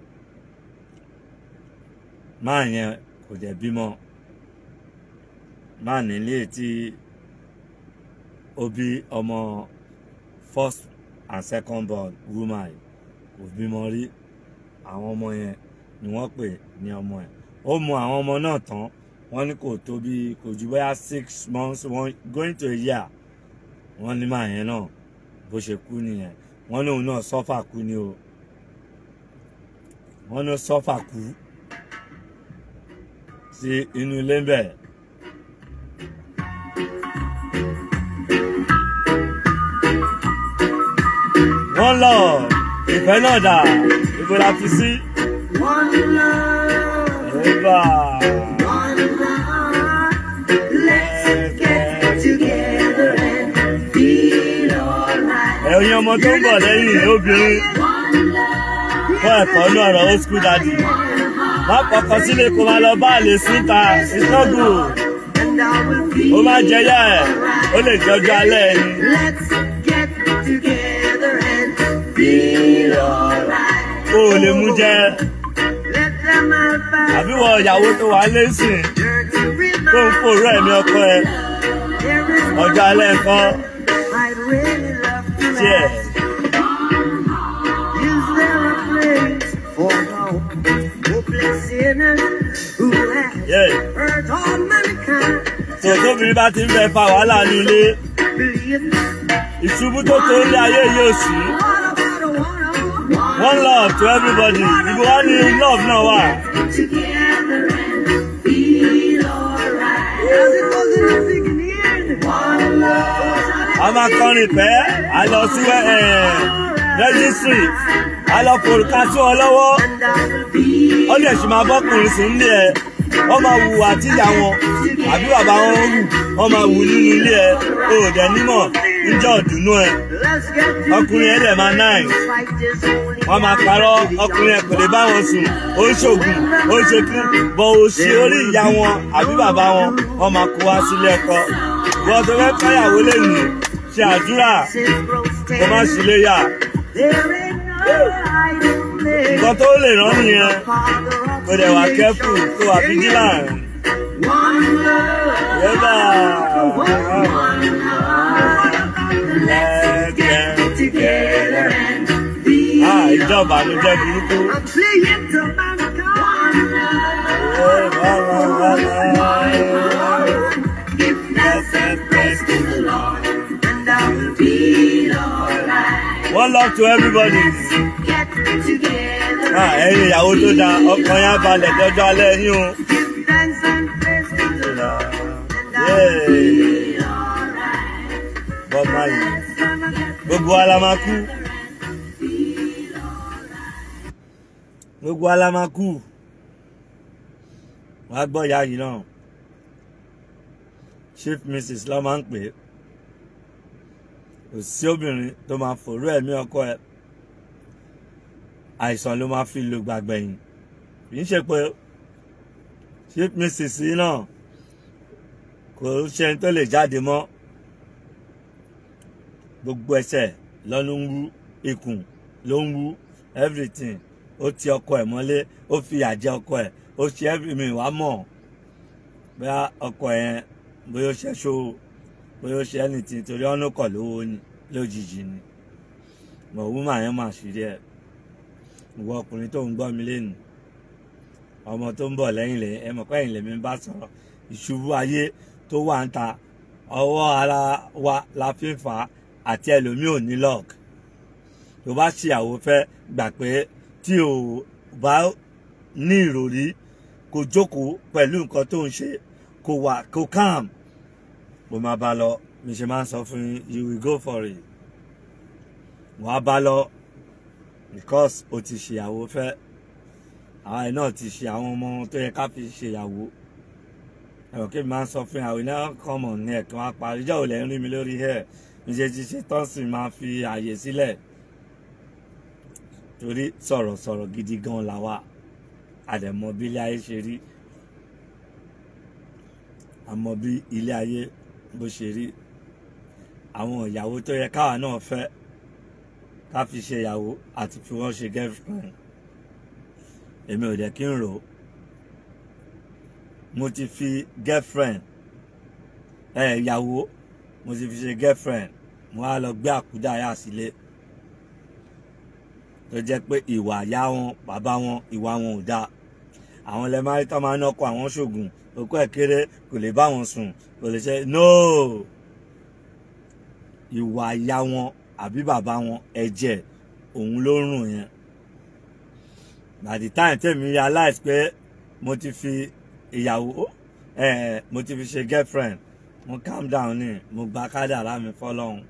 máa yẹn kò dẹ̀ bímọ máa nílé tí ó bí ọmọ first and second born woman kò bímọ rí àwọn ọmọ yẹn ni wọ́n pè ní ọmọ ẹ̀ ó mú àwọn ọmọ náà tán wọ́n ní kò tó bí kò ju bóyá six months one going to a year wọ́n ní màá yẹn náà bó ṣe kú nìyẹn wọ́n ní òun náà sọ́fà kú ni o wọ́n ní sọ́fà kú sí inú ilé ń bẹ̀. wọ́n lọ ìfẹ́ náà dà ibo la fi sí. One love, Eva. one love, let's get together and feel alright. ẹ̀yin ọmọ tó ń bọ̀ lẹ́yìn obìnrin kọ́ ẹ̀kọ́ ní ọ̀rọ̀ old school daddy má kọ́kọ́ sílé kó máa lọ bá àlè síta ìtọ́gù ó máa jẹyà ẹ̀ ó lè jọjọ alẹ́ ẹni. Let's get together and feel alright. ó lè mú jẹ àbí wọ ìyàwó tó wà lẹ́sìn tó ń fòrò ẹ̀mí ọkọ ẹ ọjọ́ alẹ́ nǹkan díẹ̀. tó tóbìnrin bá ti ń fẹ́ fa wàhálà ní ilé ìṣubú tó tó ilé ayé yóò sí. One love to everybody. Ibi wá ní love náà wà. A máa kọrin pẹ́, a lọ sí registry, a lọ forúkà sí ọ lọ́wọ́. Ó lè ṣì máa bọ́kùnrin sí nílé ẹ̀. Wọ́n máa wù àtìyá wọn, àbí bàbá wọn wù, wọ́n máa wù nínú ilé ẹ̀. O ò dẹ̀ nímọ̀ níjọ́ ọ̀dùnú ẹ̀. Ọkùnrin ẹ̀ dẹ̀ máa náì. Wọ́n máa parọ́ ọkùnrin ẹ̀ kò lè bá wọn sùn ó ń ṣògùn ó ń ṣe kí bọ̀ òṣì orí ìyá wọn àbí bàbá wọn wọ́n máa kó wá sílé ẹ̀kọ. Wọ́n tó fẹ́ káyàwó lẹ́yìn ṣe àdúrà kó má sì lè yà nǹkan tó lè rán nìyẹn kò dẹ̀ wà careful tó wà vigilant. Yẹ́bà let's get together. Ah, ìjọba ló jẹ́ burúkú. One love to everybody. Ah, ẹ̀yin ìyàwó tó dáa, ọkàn yá balẹ̀ dọ́jọ́ alẹ́ yín o. Bob Marley. Gbogbo wa la máa kú. Gbogbo wa la máa kú. Wàá gbọ́ ìyá yìí náà. Chief Missus ló máa ń pè é. Kò sí obìnrin tó máa fòrú ẹ̀mí ọkọ ẹ̀. Àìsàn ló máa fi lò gbàgbẹ̀yìn. Kì í ṣe pé Chief Missus yìí náà kò ṣe ẹni tó lè jáde mọ́. Gbogbo ẹsẹ̀ lọ́nà ń wú, ikùn ló ń wú, everything. Ó ti ọkọ ẹ̀ mọ́lé, ó fi àjẹ ọkọ ẹ̀, ó ṣe everything wá mọ̀. Bóyá ọkọ ẹ̀ bóyá ó ṣe ṣó, bóyá ó ṣe anything torí ọ̀nà kọ̀ lówó ni lójijì ni. Mọ̀ wúmà yẹn máa ṣírí ẹ̀. Ìwọ ọkùnrin tó ń gbọ́ mi lẹ́nu. Ọmọ tó ń bọ̀ lẹ́yìn lẹ́yìn ẹ mọ̀ pé ẹ̀yìn lèmi ń bá sọ̀rọ̀. Ìṣubú ayé tó wà ń ta ọwọ́ ara wa la fi ń fà á àti ẹlòmíì ò ní lock. Tó bá ṣìyàwó fẹ́ gbà pé tí ò bá ní ìròrí kó jókòó pẹ̀lú nǹkan tó ń ṣe kó wà kó calm mo máa bá lọ mi ṣe máa ń sọ fún yín you will go for it. Wàá bá lọ because o ti ṣìyàwó fẹ́ àwọn ẹ̀ náà ti ṣe àwọn ọmọ tó yẹ ká fi ṣèyàwó. Ẹ̀rọ kí mi máa ń sọ fún àwọn iná kọ́mọ̀ ní ẹ̀kan wá parí ìjọ́ òlẹ̀ ń rí mi lórí ẹ̀ níṣe ti ṣe tán sì máa fi àyè sílẹ̀ torí sọ̀rọ̀sọ̀rọ̀ gidi gan làwa àdẹ̀mọ́ bí ilé ayé ṣe rí àmọ́ bí ilé ayé bó ṣe rí àwọn ìyàwó tó yẹ káwa náà fẹ́ ká fi ṣe ìyàwó àti fi wọ́n ṣe girlfriend èmi ò dẹ̀ kí n rò ó. Mo ti fi girlfriend ẹ ìyàwó mo ti fi ṣe girlfriend mo wá lọ gbé àkúdàáyà sílé tó jẹ́ pé ìwà ìyá wọn bàbá wọn ìwà wọn ò dáa. Àwọn ilẹ̀ máa ń tọ́ máa ń nọ́kọ àwọn ṣògùn òkú ẹ̀ kéré kò lè bá wọn sùn kò lè ṣe no ìwà ìyá wọn àbí bàbá wọn ẹ̀jẹ̀ òun ló rùn yẹn. By the time tèmi realize pé mo ti fi ìyàwó ẹ mo ti fi ṣe girlfriend mo calm down ni mo gba kádàrá mi fọ́lọ́run.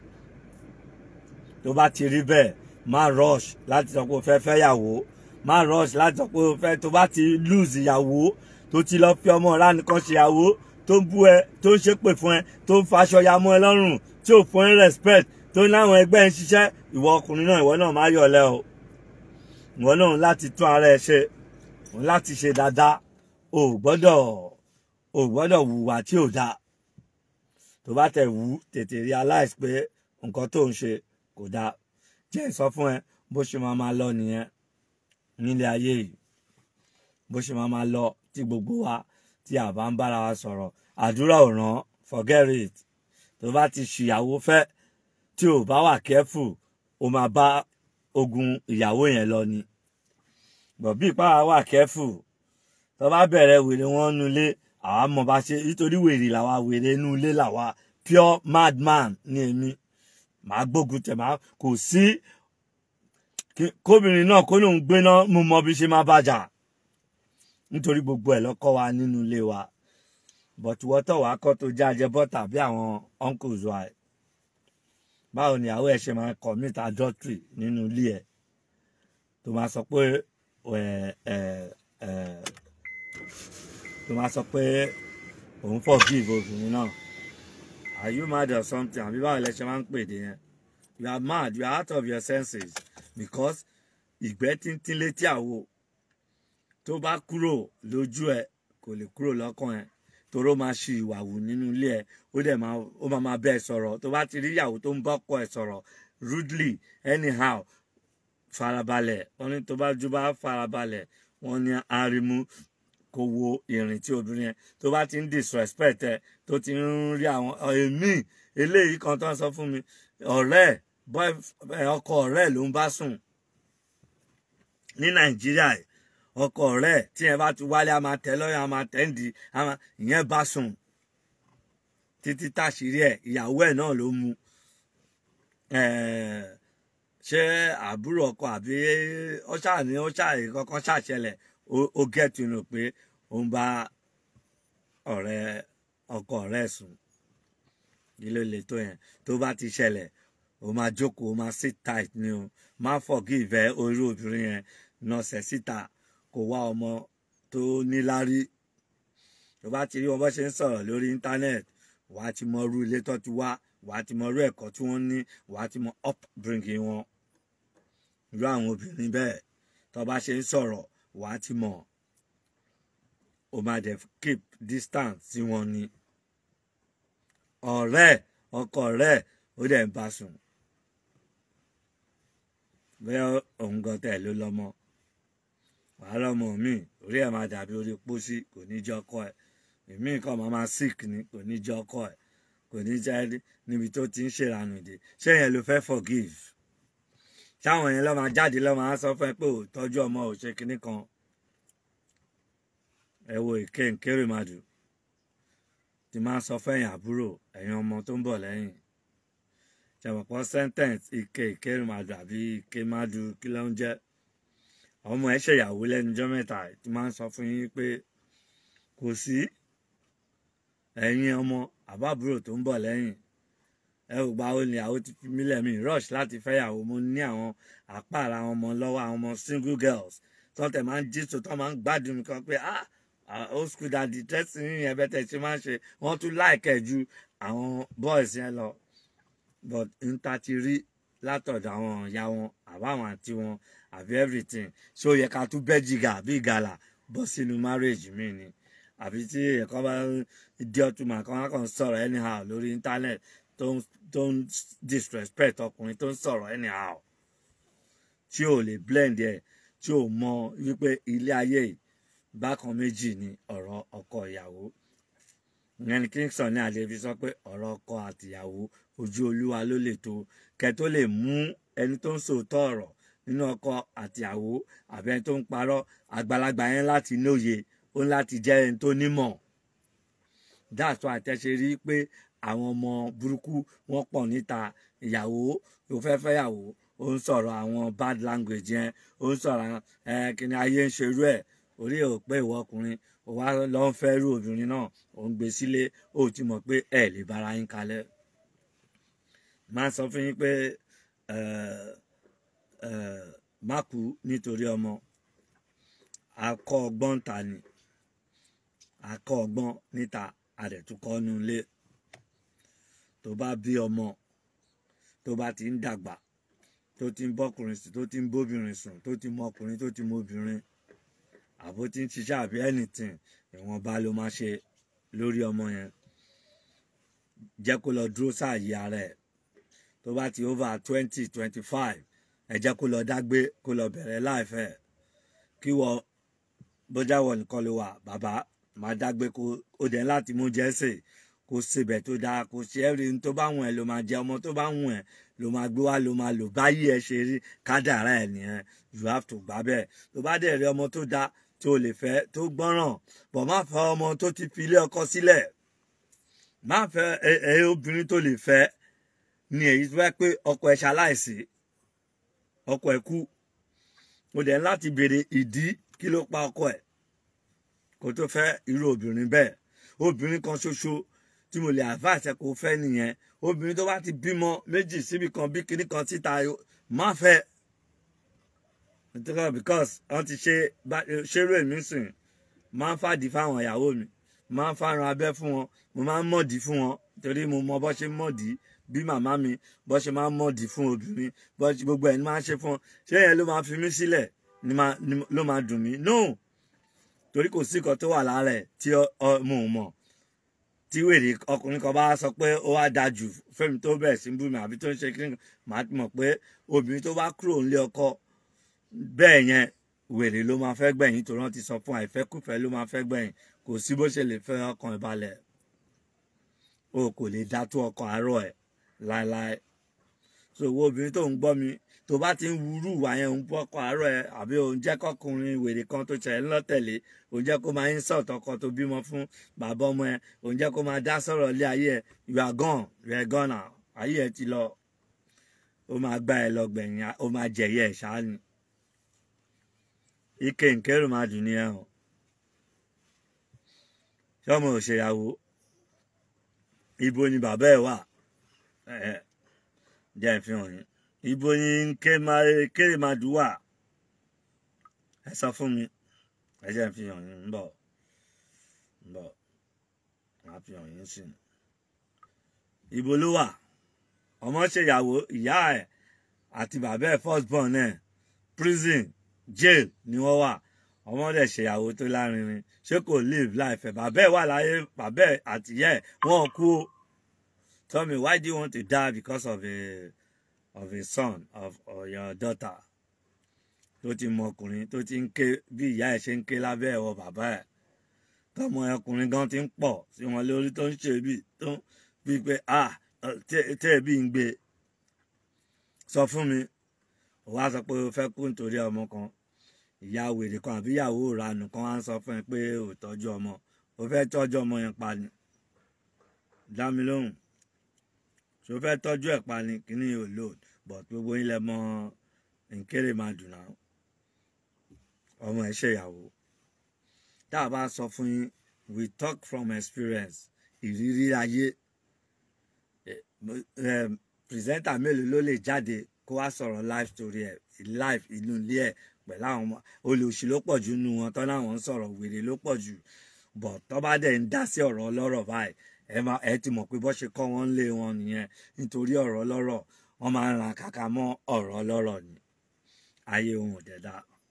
Tó bá ti rí bẹ́ẹ̀ má rush láti sọ pé o fẹ́ fẹ́ yàwó má rush láti sọ pé o fẹ́ tó bá ti lose ìyàwó tó ti lọ fi ọmọ ọ̀rá nìkan ṣe ìyàwó tó ń bú ẹ tó ń ṣépè fún ẹ tó ń faṣọ ya mọ́ ẹ lọ́rùn tí ò fún ẹ respect tó ní láwọn ẹgbẹ́ ń ṣiṣẹ́ ìwọ ọkùnrin náà ìwọ náà má yọ̀lẹ́ o ìwọ náà láti tún ara ẹ ṣe láti ṣe dáadáa o gbọ́dọ̀ o gbọ́dọ̀ wùwà tí ò dáa tó bá tẹ̀ wù tètè realize pé nǹkan tó ń ṣe kò dáa jẹ́ sọ fún ẹ bó ṣe máa máa lọ nìyẹn nílé ayé yìí bó ṣe máa máa lọ tí gbogbo wa tí a bá ń bára wa sọ̀rọ̀ àdúrà ò ràn forget it tó bá ti ṣìyàwó fẹ́ tí ò bá wà careful ó máa bá ogun ìyàwó yẹn lọ ni bọ̀ bí ìpá wà careful tó bá bẹ̀rẹ̀ wèrè wọn nulẹ̀ àwa mọ̀ bá ṣe nítorí wèrè làwa wèrè inú ilé làwa pure madman ní èmi màá gbógun tẹ̀ máa kò sí kóbìnrin náà kó lóun gbéná mo mọ bí ṣe máa bàjà nítorí gbogbo ẹ̀ lọ́kọ́ wa nínú ilé wa but wọ́tọ̀ wàá kọ́ tó jáde bọ́tà bí àwọn uncles wa ẹ̀ báwo ni àwọn ẹ̀ ṣe máa commit adultery nínú ilé ẹ̀ tó máa sọ pé ẹ̀ ẹ̀ ẹ̀ tó máa sọ pé òun forgive obìnrin náà. Are you mad or something? Àbí báwo lẹ ṣe máa ń pè dé yẹn? You are mad, you are out of your senses because ìgbẹ́ tíntín létí àwo tó bá kúrò lójú ẹ kò lè kúrò lọ́kàn ẹ toró máa ṣe ìwà wù nínú ilé ẹ ó dẹ̀ máa ó máa máa bẹ́ẹ̀ sọ̀rọ̀ tó bá ti rí ìyàwó tó ń bọ́kọ ẹ sọ̀rọ̀ rudely anyhow farabalẹ̀ wọ́n ní tó bá ju bá farabalẹ̀ wọ́n ní arimu kò wo ìrìn tí obìnrin yẹn tó bá ti ń disrespect ẹ tó ti ń rí àwọn èmi eléyìí kan tó ń sọ fún mi ọ̀rẹ́ ọkọ ọ̀rẹ́ ló ń bá sùn ní Nàìjíríà ọkọ ọ̀rẹ́ tí ẹ bá ti wálé a máa tẹ lọ́yà a máa tẹ́ ń di ìyẹn bá sùn títí táṣìírí ẹ̀ ìyàwó ẹ̀ náà ló mú ṣé àbúrò ọkọ àbí ọṣà ní ọṣà kankan ṣàṣẹlẹ̀ ó gẹ̀tù nù pé ó ń bá ọ̀rẹ́ ọkọ ọ̀rẹ́ sùn kí ló lè tó yẹn tó bá ti ṣẹlẹ̀ ó máa jókòó ó máa sit tight ni o má forgive ẹ orí obìnrin yẹn nọ̀sẹ̀ síta kò wá ọmọ tó níláárí tó bá ti rí wọn bó ṣe ń sọ̀rọ̀ lórí íńtánẹ́ẹ̀tì wà á ti mọ irú ilé tó ti wá wà á ti mọ irú ẹ̀kọ́ tí wọ́n ní wà á ti mọ upbringing wọn irú àwọn obìnrin bẹ́ẹ̀ tó bá ṣe ń sọ̀rọ̀ wà á ti mọ̀ ó máa dẹ̀ keep distance tí wọ́n ní ọ̀rẹ́ ọkọ rẹ̀ ó dẹ̀ ń bá sùn bẹ́ẹ̀ òun gan tẹ̀ ló lọ́mọ wàá lọ́mọ mi orí ẹ̀ máa dàbí orí pósí kò ní jẹ́ ọkọ ẹ̀ èmi nǹkan máa máa sick ni kò ní jẹ́ ọkọ ẹ̀ kò ní jẹ́ níbi tó ti ń ṣèrànù dé ṣé yẹn ló fẹ́ forgive táwọn yẹn lọ́ máa jáde lọ́ máa sọ fún ẹ pé ò tọ́jú ọmọ ò ṣe kinní kan ẹ wo ìké nkéré màdù ti máa sọ fẹ́yìn àbúrò ẹ̀yin ọmọ tó ń bọ̀ lẹ́yìn ṣàpọ̀pọ̀ sentence ìké ìkéré màdù àbí ìké màdù kí ló ń jẹ́ ọmọ ẹ ṣèyàwó lẹ́nu ọjọ́ mẹ́ta ti máa ń sọ fún yín pé kò sí ẹ̀yin ọmọ àbábúrò tó ń bọ̀ lẹ́yìn ẹ ò gba olè àwọn ti fi mílẹ̀ mi rush láti fẹ́yàwó mo ní àwọn àpá ara àwọn ọmọ lọ́wọ́ àwọn ọmọ single girls tó tẹ̀ máa ń jí tó tó máa ń gbádùn mi kan pé ah old school daddy dressing yẹn bẹ́tẹ̀ ṣe máa ń ṣe wọ́n tún láìkẹ́ ju àwọn boys yẹn lọ but n ta ti rí látọ̀dọ̀ àwọn ìyá wọn àbáwọn àti wọn àbí everything ṣó yẹ ká tún bẹ́ jìgà bí ìgàlà bọ́ sínú marriage mi ni àbí tí ẹ̀kọ́ bá di ọtún mà kan kàn sọ̀rọ̀ anyhow lórí internet tó ń tó ń disrespect ọkùnrin tó ń sọ̀rọ̀ anyhow tí ò lè blend ẹ̀ tí ò mọ wípé ilé ayé bákan méjì ni ọ̀rọ̀ ọkọ ìyàwó ìyẹn ni Kingston ní àlè fi sọ pé ọ̀rọ̀ ọkọ àtìyàwó ojú olúwa ló lè tó kẹ́ tó lè mú ẹni tó ń sòótọ́ ọ̀rọ̀ nínú ọkọ àtìyàwó àbí ẹni tó ń parọ́ àgbàlagbà yẹn láti lóye ó ń láti jẹ́ ẹni tó nímọ̀ that's why àtẹ̀ṣe rí pé àwọn ọmọ burúkú wọ́n pọ̀ níta ìyàwó tó fẹ́ fẹ́yàwó ó ń sọ̀rọ̀ àwọn bad language yẹn ó ń sọ̀rọ̀ ẹ kí ni ayé ń ṣerú ẹ̀ orí ò pé ìwọ ọkùnrin ò wá lọ ń fẹ́ rú obìnrin náà ò ń gbé sílé ó ti mọ̀ pé ẹ lè bára yín kalẹ̀ máa sọ fún yín pé má kú nítorí ọmọ akọ ọgbọ́n ta ni akọ ọgbọ́n níta àdẹ̀túkọ́nú ilé tó bá bí ọmọ tó bá ti ń dàgbà tó ti ń bọ́kùnrin sùn tó ti ń bóbìnrin sùn tó ti mọ ọkùnrin tó ti mọ obìnrin àbó tí ń ṣiṣẹ́ àbí anything ìwọ̀nba ló máa ṣe lórí ọmọ yẹn jẹ́ kó lọ dúró sáàyè ara ẹ̀ tó bá ti over twenty twenty five ẹ jẹ́ kó lọ dágbé kó lọ bẹ̀rẹ̀ láìfẹ́ kí wọ́n bójá wọ̀ nìkan ló wà bàbá máa dágbé kó o dẹ̀ láti mú jẹ́sẹ̀ kó sebẹ̀ tó dáa kó ṣe ẹ́rí tó bá wùn ẹ́ ló máa jẹ ọmọ tó bá wùn ẹ́ ló máa gbé wá ló máa lò báyìí ẹ ṣe rí kádàrá ẹ̀ nìyẹn you have to gbà bẹ́ẹ̀ tó bá dẹ̀ rí ọmọ tó dáa tó lè fẹ́ tó gbọ́ràn bọ̀ má fẹ́ ọmọ tó ti fi ilé ọkọ sílẹ̀ má fẹ́ ẹ ẹ obìnrin tó lè fẹ́ ni èyí tó fẹ́ pé ọkọ ẹ̀ ṣaláìsí ọkọ ẹ̀ kú o dẹ̀ láti béèrè ìdí kí ló pa ọkọ ẹ̀ kó tó fẹ́ irú obìnrin bẹ́ẹ̀ obìnrin kan ṣoṣo tí mo lè advice kó fẹ́ nìyẹn obìnrin tó bá ti bímọ méjì síbi kan bí kinní kan síta má fẹ́ because wọ́n ti ṣe ṣerú èmi sìn máa ń fàdí fáwọn ìyàwó mi máa ń fárun abẹ́ fún wọn mo máa ń mọ̀dí fún wọn torí mo mọ bó ṣe mọ̀dí bí màmá mi bó ṣe máa ń mọ̀dí fún obìnrin bó ṣe gbogbo ẹ̀ ni máa ń ṣe fún wọn ṣé yẹn ló máa fi mí sílẹ̀ ni ló máa dùn mí no torí kò sí nǹkan tó wà lára ẹ̀ tí mo mọ̀ tí wèrè ọkùnrin kan bá sọ pé ó wá da jù fẹ́mi tó bẹ̀rẹ̀ sí bú mi àbí tó ń ṣe kí màá mọ̀ pé obìnrin tó bá kúrò nílé ọkọ bẹ́ẹ̀ yẹn wèrè ló máa fẹ́ gbẹ̀yìn tó rántí sọ fún àìfẹ́kùfẹ́ ló máa fẹ́ gbẹ̀yìn kò sí bó ṣe lè fẹ́ ọkàn ìbalẹ̀ o kò lè dá tó ọkàn àárọ̀ ẹ̀ láéláé so owó obìnrin tó ń gbọ́ mi tó bá ti ń wúrú ìwà yẹn ń bọ́ ọkàn àárọ̀ ẹ̀ àbí òun jẹ́ kọkùnrin wèrè kan tó ṣẹ̀ ń lọ́tẹ̀lé òun jẹ́ kó máa ń sọ̀tọ̀ ọkọ tó bímọ fún bàbá ọmọ ẹ̀ òun jẹ́ kó máa dá sọ̀rọ̀ lé ayé ẹ̀ you are gone you are gone now ayé ẹ̀ ti lọ ó máa gbá ẹ lọ gbẹ̀yìn ó máa jẹ̀yẹ ẹ̀ ṣáá ni ike nkẹ́rù máa dùn ní ẹ̀hàn ṣọ́mọ òṣèyàwó ibo ni bàbá ẹ̀ wà ẹ̀ jẹ́ ìfihàn yín ibo ni nkéré máa dùn wà ẹ sọ fún mi ẹ jẹ́ ìfihàn yín ń bọ̀ ń bọ̀ máa fi hàn yín sí i ibo ló wà ọmọ ṣèyàwó ìyá ẹ̀ àti bàbá ẹ̀ first born ẹ̀ prison jail ni wọ́n wà ọmọ dẹ̀ ṣèyàwó tó lárinrin ṣé kò live life ẹ̀ bàbá ẹ̀ wà láyé bàbá ẹ̀ àti ìyá ẹ̀ wọ́n kú ó tell me why do you want to die because of a of a son of or your daughter tó ti mọ ọkùnrin tó ti ń ké bí ìyá ẹ̀ ṣe ń ké lábẹ́ ẹ̀wọ̀ bàbá ẹ̀ tọmọ ọkùnrin gan ti ń pọ̀ sí wọn lórí tó ń ṣe bí tó ń bí pé ah tẹ́ ẹ̀ bí ń gbé sọ fún mi ó wá sọ pé ó fẹ́ kú nítorí ọmọ kan ìyá wèrè kan àbí ìyàwó ìranù kan wá ń sọ fún ẹ pé ò tọ́jú ọmọ ó fẹ́ tọ́jú ọmọ yẹn pa ni dá mi lóhùn ṣó fẹ́ tọ́jú ẹ̀ pa ni kíní ò lò but gbogbo yín lẹ mọ nkéré máa dùn náà ọmọ ẹ̀ ṣèyàwó tá a bá sọ fún yín we talk from experience ìrírí ayé pírẹsẹ́ńtà mélòó ló lè jáde kó wá sọ̀rọ̀ life story ẹ̀ life inú ilé ẹ̀ pẹ̀lú àwọn ọmọ olùsí ló pọ̀ jù nínú wọn tán láwọn ń sọ̀rọ̀ wèrè ló pọ̀ jù bọ̀ tó bá dẹ̀ ń dá sí ọ̀rọ̀ ọlọ́rọ̀ báyìí ẹ máa ẹ ti mọ̀ pé bó ṣe kọ́ wọn ń lé wọn nìyẹn nítorí ọ̀rọ̀ ọlọ́rọ̀ wọ́n máa ń ran kàkà mọ́ ọ̀rọ̀ ọlọ́rọ̀ ni ayé ohun ọ̀dẹ̀dá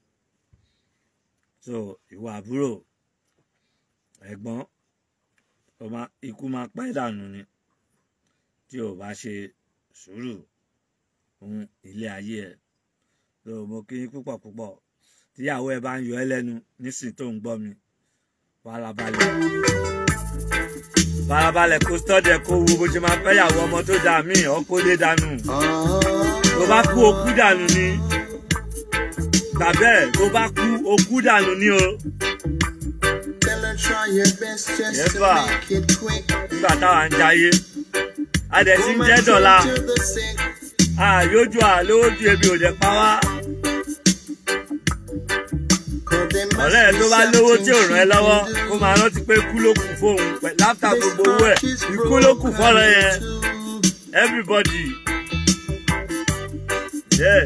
so ìwà àbúrò ẹ̀gbọ́n ikú máa pẹ́ dànù ni tí ò bá ṣe sùúrù fún ilé ayé ẹ̀ so mo kí yín púpọ̀ púpọ̀ tíyàwó ẹ bá ń yọ ẹ́ lẹ́nu nísìn tó ń gbọ́ mi farabalẹ̀ farabalẹ̀ kó stọ́dẹ̀ kó wo bó ṣe máa fẹ́ yàwó ọmọ tó dà mí ọkọ̀ lé dànù tó bá kú okú dànù ni tàbẹ́ tó bá kú okú dànù ni o yẹ́fà nígbà táwa ń jayé adẹ̀ sí ń jẹ́ dọ̀la àyójú àlówójú ebi ò dẹ̀ pa wá ọ̀rẹ́ ẹ̀ tó bá lówó tí ò ràn ẹ́ lọ́wọ́ kó máa rántí pé kú ló kù fóun láfta gbogbo owó ẹ̀ ikú ló kù fọ́rọ̀ yẹn everybody yeah.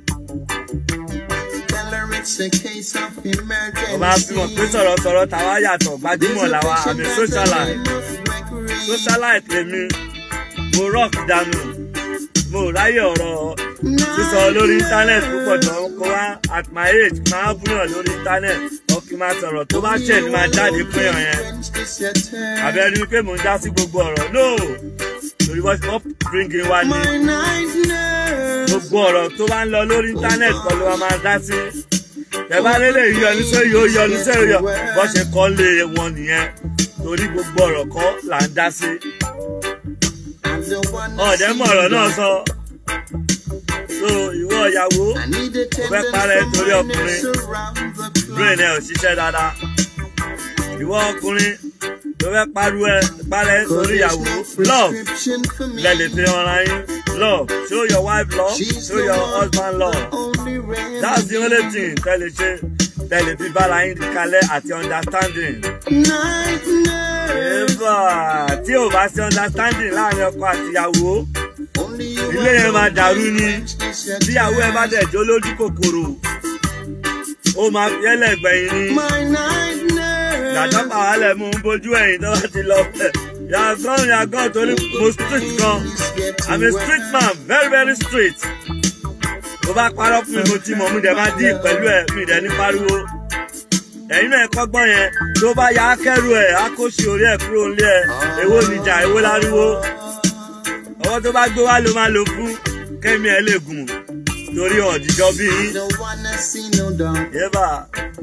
ọba fímọ̀ pé sọ̀rọ̀sọ̀rọ̀ tàwa yàtọ̀ gbajúmọ̀ làwa àmì socialite socialite lèmi mo rock dànù mo ráyè ọ̀rọ̀ sísọ lórí íńtánẹ́ẹ̀tì púpọ̀ jọ kó wá at my age máa búyàn lórí íńtánẹ́ẹ̀tì ọkì máa sọ̀rọ̀ tó bá ṣẹ̀ ní máa jáde fún èèyàn yẹn àbẹ̀rẹ̀ ni pé mò ń dá sí gbogbo ọ̀rọ̀ no torí wọ́n ti wọ́n bringing wa ní gbogbo ọ̀rọ̀ tó bá ń lọ lórí íńtánẹ́ẹ̀tì kọ́ ló wá máa dá sí ẹ̀bá lélẹ̀ yíyọ ní sẹ́yìn ó yọ ní sẹ́yìn yọ bọ́ ṣe kọ́ lé wọn nìyẹn torí gbogbo ọ̀rọ̀ kọ́ là ń dá sí ọ̀dẹ́ mọ̀ ọ̀rọ̀ náà sọ so ìwọ ìyàwó ó fẹ́ parẹ́ torí ọkùnrin brain ẹ̀ ò ṣiṣẹ́ dáadáa ìwọ ọkùnrin tó fẹ́ pariwo ẹ parẹ́ torí ìyàwó love lẹ́lẹ̀ fi ọ̀ràn yín love show your wife love show your husband love that's the only thing tẹ́lẹ̀ ṣe tẹ́lẹ̀ fi bára yín kalẹ̀ àti understanding. Eva tí ò bá ṣe understanding láàrin ọkọ àti ìyàwó ilé yẹn máa dàrú ni tíyàwó ẹ bá dẹ̀ jó lójú kòkòrò ó máa fi ẹlẹ́gbẹ̀yìn ni dàdọ́ pàwálẹ̀ mú un bójú ẹ̀yìn tó bá ti lọ fẹ́ yàgàn yàgàn torí mo street kan I'm a street man very very straight tó bá parọ́ fún mi mo ti mọ̀ mú dẹ̀ máa dín pẹ̀lú ẹ̀ mi dẹ̀ ní pariwo ẹ̀yin náà kọ́gbọ́n yẹn tó bá ya akẹ́rù ẹ̀ akóṣì orí ẹ̀ kúrò nílé ẹ̀ èwo nìjà èwo láriwo ọwọ́ tó bá gbé wá ló máa lò fún kẹ́mi ẹ̀ lè gùn torí ọ̀dìjọ́ bí yébà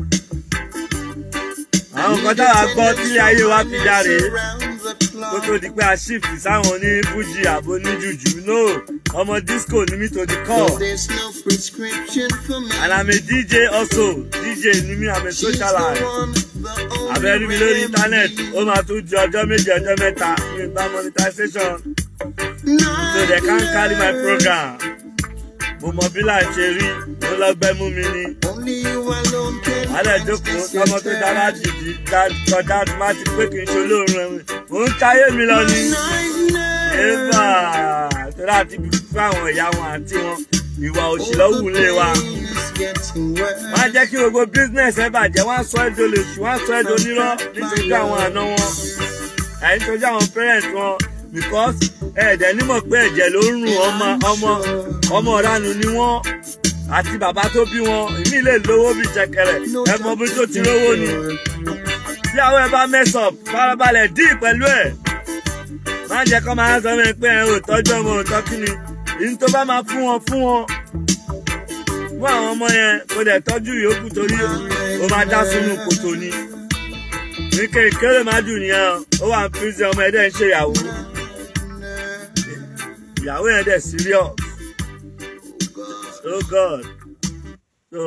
àwọn kan táwa gbọ́ tílé ayé wa fi dáre kó tó di pé a shift sáwọn ní fújì àbò ní jùjú no ọmọ disco ní mi tó di call and I'm a D J also D J ní mi I'm a socialite abẹ́rí mi lórí internet ó máa tún di ọjọ́ méje ọjọ́ mẹ́ta ní ìgbà monetization so they can't carry my program mo mọ bí láì ṣe rí mo lọ gbẹ́ mú mi ní alẹ́ ìjókòó ọmọ tó dára jìjì kọjá má ti pé kì í ṣe olóòrùn ẹ̀wọ̀n mo ń káyé mi lọ ní ẹ̀bà tó láti fún àwọn ìyá wọn àti wọn ìwà òṣìlọ́wù lé wa má jẹ́ kí gbogbo business ẹ bàjẹ́ wọ́n á sọ ẹ́ dolè ṣù wọ́n á sọ ẹ́ donírọ́ nítorí àwọn àna wọn ẹ̀yìn tó jẹ́ àwọn parents wọn because ẹ̀ẹ́dẹ̀ nímọ̀ pé ẹ̀jẹ̀ ló ń rùn ọmọ ọmọ ọmọ ọ̀ránù ni wọ́n àti bàbá tó bí wọn ìmí lè lówó bí jẹ̀kẹ̀rẹ̀ ẹ mọ bí tó ti rówó ni tí àwọn ẹ bá mess up farabalẹ̀ dí pẹ̀lú ẹ̀ má jẹ́ kó máa sọ mi pé ẹ ò tọ́jú ọmọ òótọ́ kí ni ìyí tó bá máa fún wọn fún wọn fún àwọn ọmọ yẹn kó dẹ̀ tọ́jú ìyókù torí ó máa dá sínú kòtò ni ní kékeré má dùn nìyẹn ó wà ń pín sí ọmọ ẹ̀dẹ̀ ń ṣe ìyàwó ìyàwó yẹn dẹ̀ serious oh God so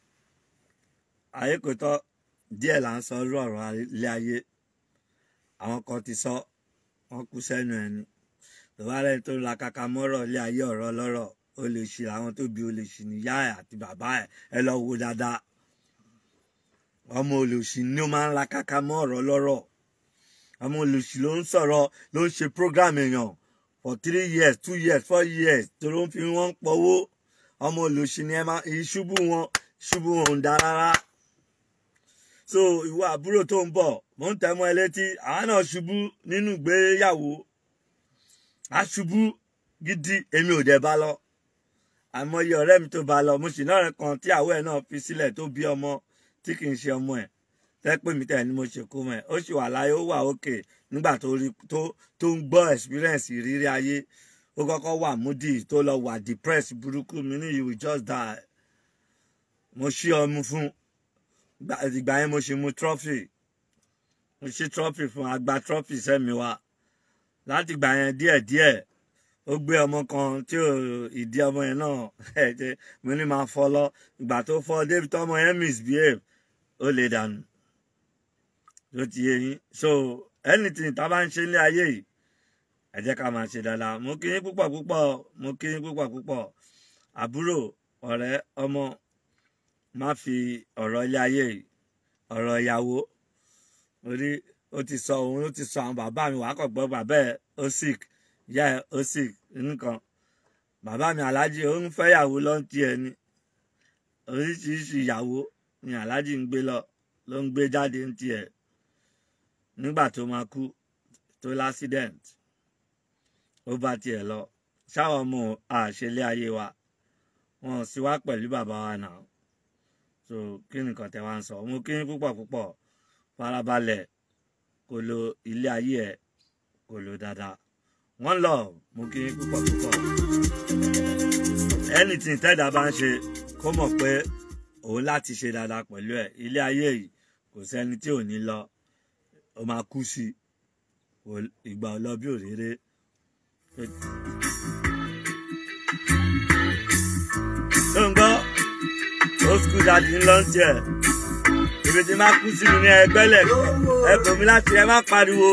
ayé kò tọ́ díẹ̀ là ń sọ irú ọ̀rọ̀ ilé ayé àwọn kan ti sọ wọ́n kú sẹ́nu ẹni lọ́wọ́lẹ́ tó ń la kaka mọ́rọ̀ ilé ayé ọ̀rọ̀ lọ́rọ̀ ó lè ṣe àwọn tó bí ó lè ṣì níyá ẹ̀ àti bàbá ẹ̀ ẹ lọ wo dáadáa ọmọ olùsì ni ó máa ń la kaka mọ́ ọ̀rọ̀ lọ́rọ̀ ọmọ olùsì ló ń sọ̀rọ̀ ló ń ṣe program èèyàn for three years two years four years tó ló ń fi wọ́n pọ̀wó ọmọ olùsì ni ẹ máa ìṣubú wọn ṣubú wọn ò ń da rárá so ìwọ àbúrò tó ń bọ̀ mò ń tẹ́ mọ́ ẹ létí àwọn náà ṣubú nínú ìgbéyàwó a ṣubú gidi èmi ò dẹ̀ bá lọ àmọye ọ̀rẹ́ mi tó bá lọ mo sì náà kan tí àwọ̀ ẹ̀ náà fi sílẹ̀ tó bí ọmọ tí kì í ṣe ọmọ ẹ̀ tẹ́pẹ́ mi tẹ̀ ni mo ṣe kó mọ́ ẹ̀ ó sì wà láyé ó wà òkè nígbà tó rí tó tó ń gbọ́ experience ìrírí ayé ó kọ́kọ́ wà moody tó lọ wà depressed burúkú mi ní you will just die mo ṣí ọmú fún ìgbà yẹn mo ṣe mu trophy mo ṣe trophy fún agba trophy sẹ́mi wa láti ìgbà yẹn díẹ̀díẹ̀ ó gbé ọmọ kan tí ò ìdí ọmọ yẹn náà ẹ̀ mo ní máa fọ́ lọ ìgbà tó fọ́ débi tó ọmọ yẹn misbehave ó lè dànù ló ti yé yín so anything tá a bá ń ṣe ní ayé yìí ẹ jẹ́ ká máa ṣe dáadáa mo kí yín púpọ̀ púpọ̀ mo kí yín púpọ̀ púpọ̀ àbúrò ọ̀rẹ́ ọmọ má fi ọ̀rọ̀ ilé ayé yìí ọ̀rọ̀ ìyàwó orí ó ti sọ òun ó ti sọ àwọn bàbá mi wàá kọ̀ gbọ́ bàbá ẹ̀ ó sick ìyá ẹ̀ ó sick nìkan bàbá mi aláàjì ó ń fẹ́ ìyàwó ló ń ti ẹ̀ ní oríṣiríṣi ìyàwó ni aláàjì ń gbé lọ ló ń gbé jáde ń ti ẹ̀ nígbà tó máa kú tó l'accident ó bá tiẹ̀ lọ ṣáwọn ọmọ àṣẹlé ayé wa wọn ò sí wá pẹ̀lú bàbá wa náà so kí nìkan tẹ wá ń sọ mo kí ní púpọ̀ púpọ̀ farabalẹ̀ kó lo ilé ayé ẹ̀ kó lo dáadáa one love mo kí ní púpọ̀ púpọ̀ anything tẹ́dà bá ń ṣe kó mọ̀ pé òun láti ṣe dáadáa pẹ̀lú ẹ̀ ilé ayé yìí kò sẹ́ni tí ò ní lọ ó máa kú sí ìgbà ọlọ bí òréré tó ń gbọ́ old school dadi ń lọ sí ẹ̀ ibi tí máa kú sí mi ní ẹgbẹ́lẹ̀ ẹ bò mí láti ẹ má pariwo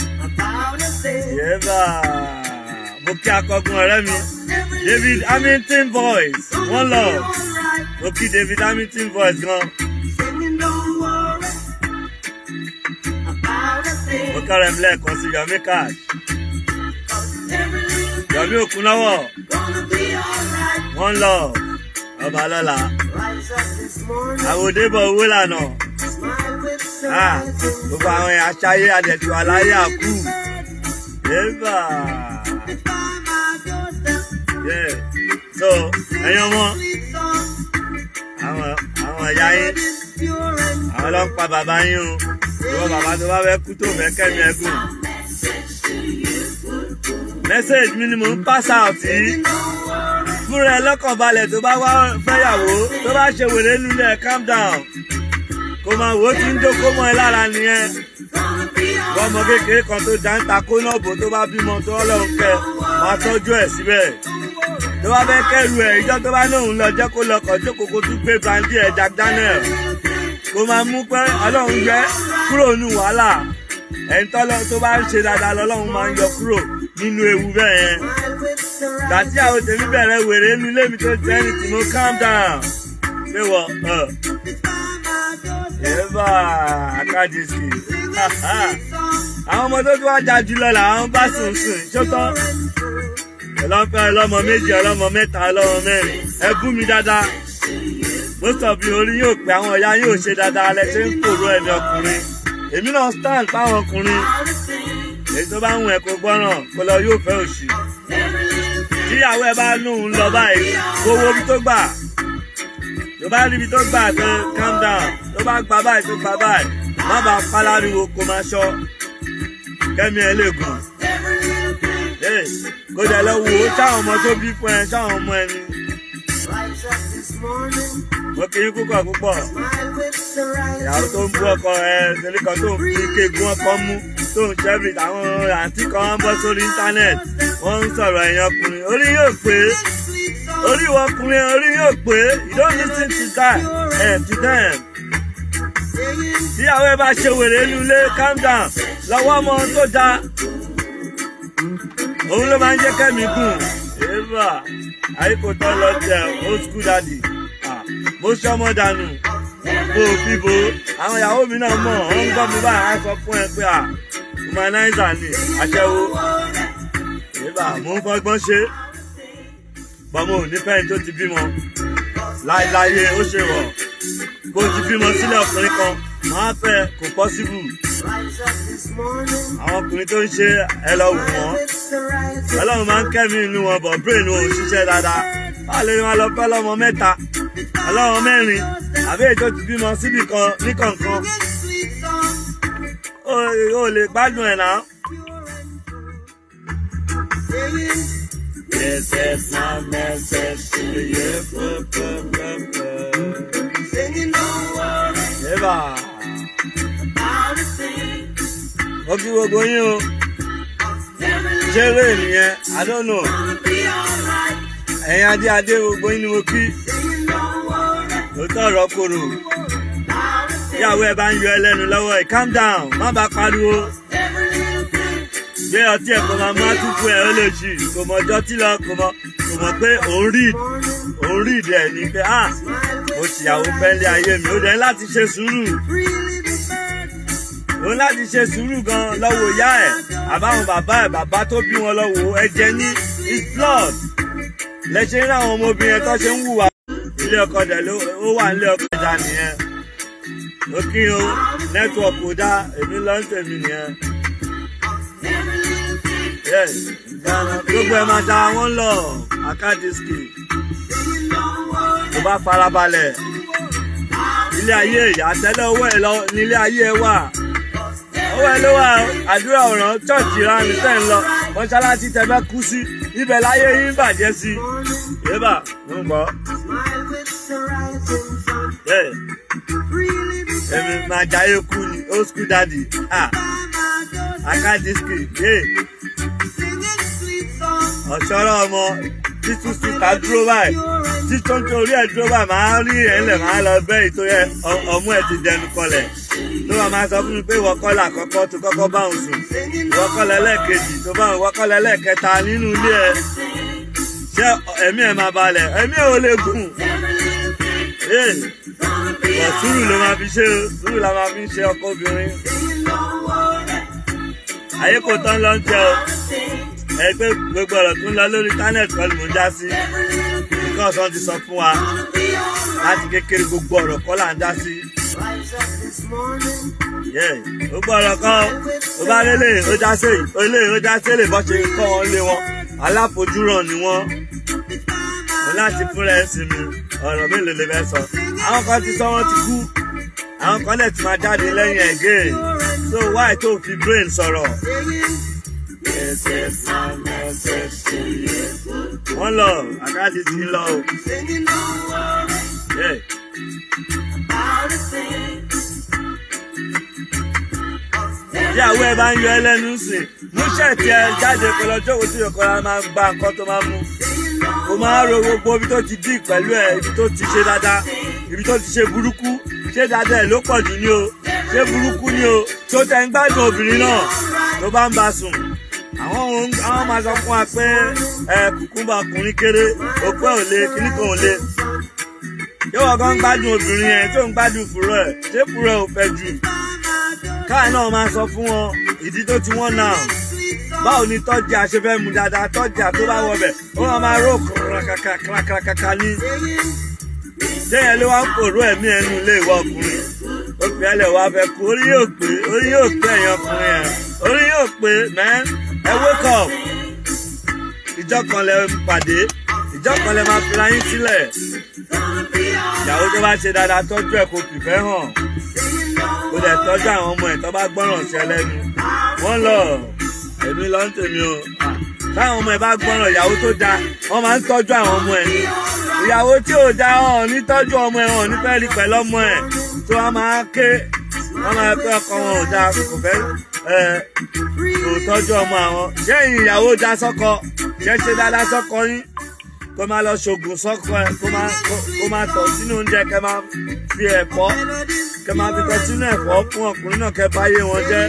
yẹ́bà mo kí akọgun ọ̀rẹ́ mi David Hamilton voice one love mo kí David Hamilton voice gan. mo kọ́ra ẹ̀mí lẹ́ẹ̀kan sí Yomi Cash Yomi Okunowo one love ọba lọ́la àwòdébọ̀ owó lànà gbogbo àwọn èèyàn aṣáyé adẹ̀tù aláyé àkú yéèbà so ẹ̀yin ọmọ àwọn àwọn ìyá yín àwọn ló ń pa bàbá yín o ìwọ bàbá tó bá fẹ́ kú tó fẹ́ kẹ́mi ẹ̀gùn message mi ni mò ń pass out yìí fún fúnra ẹ lọ́kàn balẹ̀ tó bá wá fẹ́yàwó tó bá ṣe wèrè nílẹ̀ calm down kò máa wò ó ti ń dókó mọ́ ẹ lára nìyẹn ọmọ kékeré kan tó dá ń ta kó náà bò tó bá bímọ tó ọlọ́run kẹ máa tọ́jú ẹ̀ síbẹ̀ tó bá fẹ́ kẹ́rù ẹ̀ ìjọ tó bá lóun lọ jẹ́ kó lọ kọ̀ jókòó kó tún gbé brandy ẹ̀ Jack Daniel kó máa mú pé ọlọ́run yẹ kúrò nínú wàhálà ẹ̀ń tọ́lọ́ tó bá ń ṣe dáadáa lọ́lọ́run máa ń yọ kúrò nínú ewu bẹ́ẹ̀ yẹn gàtí àwọn tèmi bẹ̀rẹ̀ wèrè nínú ilé mi tó jẹ́ ní tí mo calm down pé wọ ẹ̀ẹ́bà àkàdìsì àwọn ọmọ tó tún wá jà jùlọ làwọn bá sùn sùn ṣótọ́ ọlọ́pẹ́ ọlọ́mọ méjì ọlọ́mọ mẹ́ta ọlọ́mọ mẹ́rin ẹ bú mi dáadáa most of you orí yóò pé àwọn ọ̀yá yóò ṣe dáadáa lẹ ṣe ń fòrò ẹ̀mí ọkùnrin èmi náà stand fáwọn ọkùnrin èyí tó bá ń wù ẹ́ kó gbọ́ràn kó lọ yóò fẹ́ òṣì tíyàwó ẹ bá nù ń lọ báyìí kó wo ibi tó gbà tó bá rí ibi tó gbà tó calm down tó bá gbà báyìí tó gbà báyìí má bàa paláriwo kó máa ṣọ́ kẹ́mi ẹ lè gùn kó dẹ̀ lọ wò ó sáwọn ọmọ tó bí fún ẹ sáwọn ọmọ ẹni mo kì í kúkọ̀ púpọ̀ ìyàwó tó ń bú ọkọ ẹ torí kan tó ń fi kéegun ọkọ mú tó ń ṣẹ́bì àwọn àǹtí kan ń bọ́ sórí íńtánẹ́ẹ̀tì wọ́n ń sọ̀rọ̀ ẹ̀yìn ọkùnrin orí yóò pé orí ìwọ ọkùnrin orí yóò pé you don't listen to that eh, to them tíyàwó ẹ bá ṣe wèrè inú ilé calm down lọ́wọ́ ọmọ tó dáa òun ló máa ń jẹ́ kẹ́mi gùn eva àyíkòtọ́ lọ jẹ old school daddy mo ṣọmọ dànù bó o fi bo àwọn ìyàwó mi náà mọ̀ ọ́n ń gbọ́ mi báyìí á sọ fún ẹ pé à humanizer ni aṣẹ́wó eva mo ń fọgbọ́n ṣe bọ́mọ ò ní fẹ́ni tó ti bímọ láéláyé ó ṣe wọ̀ kó o ti bímọ sílẹ̀ ọkùnrin kan máa fẹ́ kò pọ́síbù àwọn ọkùnrin tó ń ṣe ẹ lọ wù wọ́n ọlọ́run máa ń kẹ́mi inú wọn bọ̀ brain wọn ò ṣiṣẹ́ dáadáa báwo lè máa lọ fẹ́ lọ́mọ mẹ́ta ọlọ́run mẹ́rin àbí èyí tó ti bímọ síbì kan ní kọ̀ọ̀kan ó lè gbádùn ẹ̀ náà. This is my message to you. Eva. Ó kí gbogbo yín o. Ṣeré nìyẹn, I don't know. Ẹ̀yin adé adé gbogbo yín ni mo kí. Òótọ́ ọ̀rọ̀ korò. Ìyàwó ẹ bá ń yọ ẹlẹ́nu lọ́wọ́ ẹ̀ calm down, má bàa pariwo. Gbé ọtí ẹ̀ kò máa mú àtúkù ẹ̀ ó lè ṣì. Kò mọ ọjọ́ tí lọ, kò mọ kò mọ̀ pé òun rí òun rí ìdí ẹ̀ ní pé ah mo ṣìyàwó fẹ́lẹ́ ayé mi. Ó dẹ̀ láti ṣe sùúrù. Ó láti ṣe sùúrù gan lọ́wọ́ ìyá ẹ̀ àbáwọn bàbá ẹ̀ bàbá tó bí wọn lọ́wọ́ ẹ̀jẹ̀ ní his blood. Lẹ́ṣẹ̀ ní àwọn ọmọbìnrin tó ṣe ń hùwà ilé ọkọ dẹ̀ ló ó wà nílé ọkọ ẹja nìyẹn. Ó kí o nẹ́tíwọ̀kì ò dá èmi lọ ń tèmi nìyẹn. Gbogbo ẹ̀ máa da wọn lọ àkádìsíkì. Tó bá farabalẹ̀ ilé ayé ìyá tẹ́lẹ̀ owó ẹ̀ lọ nílé ayé ẹ wà. Owó ẹ ló wà àdúrà ọ̀ràn chọ́ọ̀chì ìranù tẹ̀ ń lọ mọ́ṣáláṣí tẹ fẹ́ kú sí ibẹ̀ láyé yín bàjẹ́ sí. Yébà mo ń bọ̀. Èmi máa jayé kú ni old school daddy. Àkádìsíkì ọ̀ṣọ́rọ̀ ọmọ títún síta dúró báyìí títún torí ẹ̀ dúró báyìí máa rí ẹ̀ ńlẹ̀ máa lọ bẹ́ẹ̀ tó yẹ ọmú ẹ̀ ti dẹnu kọlẹ̀ tó bá máa sọ fún mi pé ìwọ́kọ́lẹ̀ àkọ́kọ́ tó kọ́kọ́ bá òun sùn ìwọ́kọ́lẹ̀ lẹ́ẹ̀kejì tó bá ìwọ́kọ́lẹ̀ lẹ́ẹ̀kẹta nínú ilé ẹ̀ ṣé ẹ̀mí ẹ̀ máa balẹ̀ ẹ̀mí ẹ̀ ò lè gùn ọ̀ sùúrù ló máa fi ṣe sùúrù la máa fi ṣe ọkọ obìnrin ayé kò tán lọ ń jẹ o ẹgbẹ́ gbogbo ọ̀rọ̀ tó ń lọ lórí internet kọ́ ni mo ń dá sí nǹkan ọ̀sán ti sọ fún wa láti kékeré gbogbo ọ̀rọ̀ kọ́ là ń dá sí. gbogbo ọ̀rọ̀ kan ó bá lélẹ̀ ó já sí olè ó já sí lè bọ́ ṣe kọ́ wọn lé wọn aláfojúràn ni wọ́n mo láti fúnra ẹ̀ sí mi ọ̀rọ̀ mélòó lè fẹ́ sọ àwọn kan ti sọ wọ́n ti kú àwọn kan lè ti máa jáde lẹ́yìn ẹ̀gẹ́ so why tó fi brain sọ̀rọ̀. This is my message to you. One love. I got this in love. Singing no worries Yeah. about a thing. Tí àwọn ẹ bá ń yọ ẹlẹ́nu sìn, mú ṣẹ̀tì ẹ jáde pẹ̀lú ọjọ́ wo tí ìyọ̀kọ́ra máa gba nǹkan tó máa mú. Kò máa ro gbogbo ibi tó ti dì pẹ̀lú ẹ̀, ibi tó ti ṣe dáadáa, ibi tó ti ṣe burúkú. Ṣé dáadáa ẹ̀ ló pọ̀ jù ní o? Ṣé burúkú ní o? Tó tẹ ń gbádùn obìnrin náà tó bá ń bá sùn. Àwọn àwọn máa sọ fún wa pé ẹ kùkúmbà ọkùnrin kéré, òpé ò le, kíní kan ò le. Yóò wọ́n kàn ń gbádùn obìnrin yẹn tó ń gbádùn fúrọ̀ ẹ̀, ṣé fúrọ̀ ẹ̀ ò fẹ́ jù? Káà náà máa sọ fún wọn ìdí tó ti wọ́n náà. Báwo ni tọ́jà ṣe fẹ́ mu dáadáa tọ́jà tó bá wọbẹ̀ ó máa máa ró kàkàkàkàkàkà ní. Déyẹn ló wá ń pòró ẹ̀mí ẹnu ilé ìwọ ọkùnrin. Ó fi ẹlẹ̀ wá fẹ́ kú orí yóò pé orí yóò pé ẹ̀yàn ọkùnrin yẹn. Orí yóò pé man ẹ wake up. Ìjọ kan lẹ pàdé ìjọ kan lẹ máa fira yín sílẹ̀. Ìyàwó tó bá ṣe dáadáa tọ́jú ẹ̀ kò fìfẹ́ hàn. Ó dẹ̀ tọ́jú àwọn ọmọ ẹ̀ tó bá gbọ́ràn sí ẹlẹ́nu. Wọ́n lọ èmi lọ ń tèmi o. Táwọn ọmọ ẹ̀ bá gbọ́ràn ìyàwó tó dáa wọ́n máa ń tọ́jú àwọn ọmọ ẹ̀ ni. Ìyàwó tí ò dáa hàn ní tọ́jú ọmọ ẹ̀ hàn ní fẹ́ẹ́ rí pẹ̀lú ọmọ ẹ̀ tó wọ́n máa ké wọ́n máa pé ọkọ wọn ò dáa kò fẹ́ ẹ̀ kò tọ́jú ọmọ àwọn. Ṣé ìyàwó dá sọ́kọ? Ṣé ṣe dáadáa sọ́kọ yín? Kó máa lọ ṣògùn sọ́kọ ẹ̀ kó máa kó máa tọ̀ sínú oúnjẹ kẹ́ máa fi ẹ̀fọ́ kẹ́ máa fi tọ̀ sínú ẹ̀fọ́ fún ọkùnrin náà kẹ́ báyé wọn jẹ́.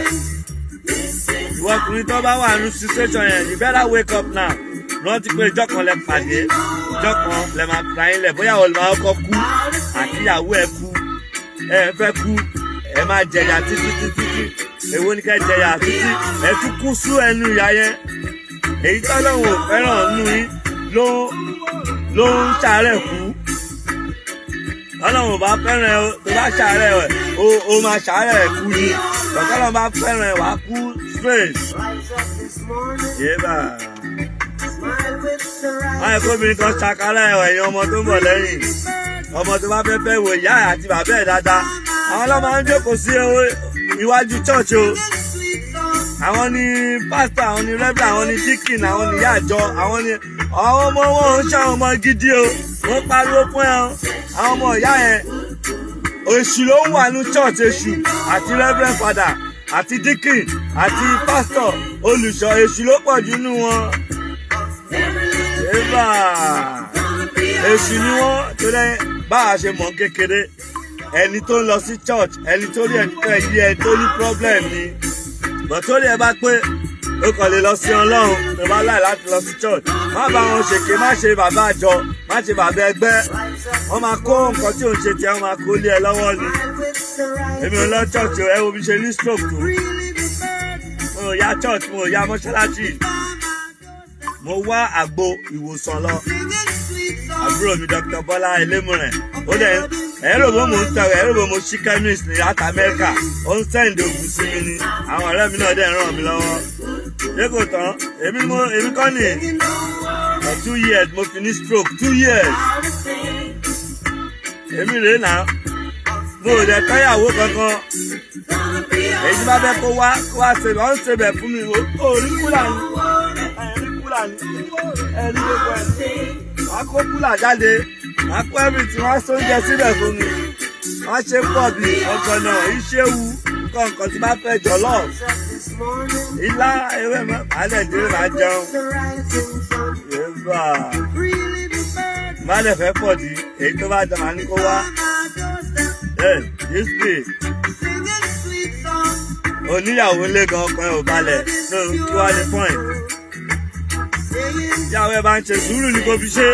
Ìwọ ọkùnrin tó bá wà ní situation yẹn you better wake up now. Rántí pé ìjọ kan lẹ pàdé ìjọ kan lẹ máa fìlà yín lẹ̀ bóyá olùmọ̀ ọkọ kú àti ìyàwó ẹ kú ẹ fẹ́ kú ẹ máa jẹyà títí títí tí èwo ni kẹ́ jẹyà títí ẹ tún kú sú ẹnu ìyá yẹn. Èyí tọ́lọ́run ò fẹ́ràn nù yín ló ló ń ṣàárẹ̀ kú. Ọlọ́run ò bá fẹ́ràn ẹ tó bá ṣàárẹ̀ ẹ o o máa ṣàárẹ̀ kú ni. Ọ̀kọ́lọ́run bá fẹ́ràn ẹ wàá kú straight. Yéèbà. Wọ́n yẹ kóbìnrin kan ṣàkárà ẹ̀yìn ọmọ tó ń bọ̀ lẹ́yìn. Ọmọ tó bá fẹ́ fẹ́ wò ìyá àti bàbá ẹ̀ dáadáa. Àwọn ọlọ́mọ ń jókòó sí iwájú church o. Àwọn ni pastor, àwọn ni reverend, àwọn ni deacon, àwọn ni ìyá àjọ, àwọn ni àwọn ọmọ wọn ń ṣàwọn ọmọ gidi o. Wọ́n pariwo fún ẹ àwọn ọmọ ìyá yẹn. Èṣù ló ń wà ní church èṣù àti reverend father àti deacon àti pastor olùṣọ́ èṣù ló pọ̀ jù nínú wọn. Eva èṣù ni wọ́n tó lẹ́ bá a ṣe mọ̀ kékeré ẹni tó ń lọ sí church ẹni tó rí ẹni tó yí ẹ tó ní problem ni bọ̀ tó rí ẹ bá pé ó kàn lè lọ sí Ọlọ́run tó bá láì láti lọ sí church má bá wọn ṣèké má ṣe bàbá àjọ má ṣe bàbá ẹgbẹ́ wọ́n máa kó nǹkan tí òun ṣe tí wọ́n máa kó lé ẹ lọ́wọ́ ni. Èmi ò lọ church ẹ wo bí ṣe ní stroke tó mo ò ya church mo ò ya mọ́ṣáláṣí mo wá àgbo ìwòsàn lọ. Àbúrò mi Doctor Bọ́lá Elémùrẹ̀ ó dẹ̀ ẹ̀rọ bó mo ń tọrọ ẹ̀rọ bó mo ṣí chemist ní láti Amẹ́ríkà ó ń sẹ́ǹdì ògùn sí mi ni àwọn ọ̀rẹ́ mi náà dẹ̀ ràn mí lọ́wọ́. Ṣé kò tán èmi mo èmi kọ́ ni for two years mo fi ní stroke two years. Èmi rèé náà mo ò dẹ̀ tọ́yàwó kankan èyí tí bá fẹ́ kó wá kó wá ṣe bẹ̀ ọ́n ṣe bẹ̀ fún mi ó rí kúlà ni ẹ̀rí kúlà ni ẹ̀rí gbogbo ẹ̀ wọ́n á kó kúlà jáde wọ́n á kó ẹ̀rí tí wọ́n á sóúnjẹ síbẹ̀ fún mi wọ́n á ṣe pọ̀ bí ọkàn náà ìṣéwu nǹkan nǹkan tí bá fẹ́ jọ̀lọ́ ilá ewé màálẹ̀ délé máa jẹun yéèbà màálẹ̀ fẹ́ pọ̀ di èyí tó bá jẹ màá ní kó wá ẹ̀ yéésì oníyàwó ńlé gan ọkàn ẹ̀ ò balẹ̀ so kí wá ní point. Ìyàwó ẹ bá ń ṣe sùúrù ní kò fi ṣe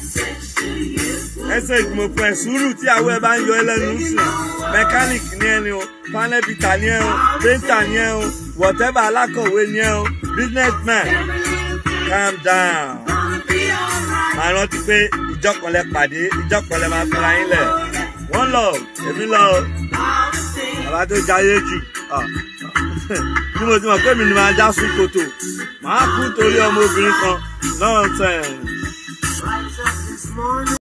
ẹsẹ̀ ìgbìmọ̀ fún ẹ sùúrù tí ìyàwó ẹ bá ń yọ ẹlẹ́nu sùn mẹkáníìkì ní ẹni o panẹ́bìtà ní ẹ o péńtà ní ẹ o whatever alákọ̀wé ní ẹ o businessman calm down. Màá rántí pé ìjọkànlẹ̀ pàdé ìjọkànlẹ̀ máa fẹ́ra yín lẹ̀ wọ́n lọ èmi lọ bàbá tó jayé jù bí mo ti mọ̀ pé mi ni máa já sún kòtò màá kú torí ọmọ obìnrin kan nonsense.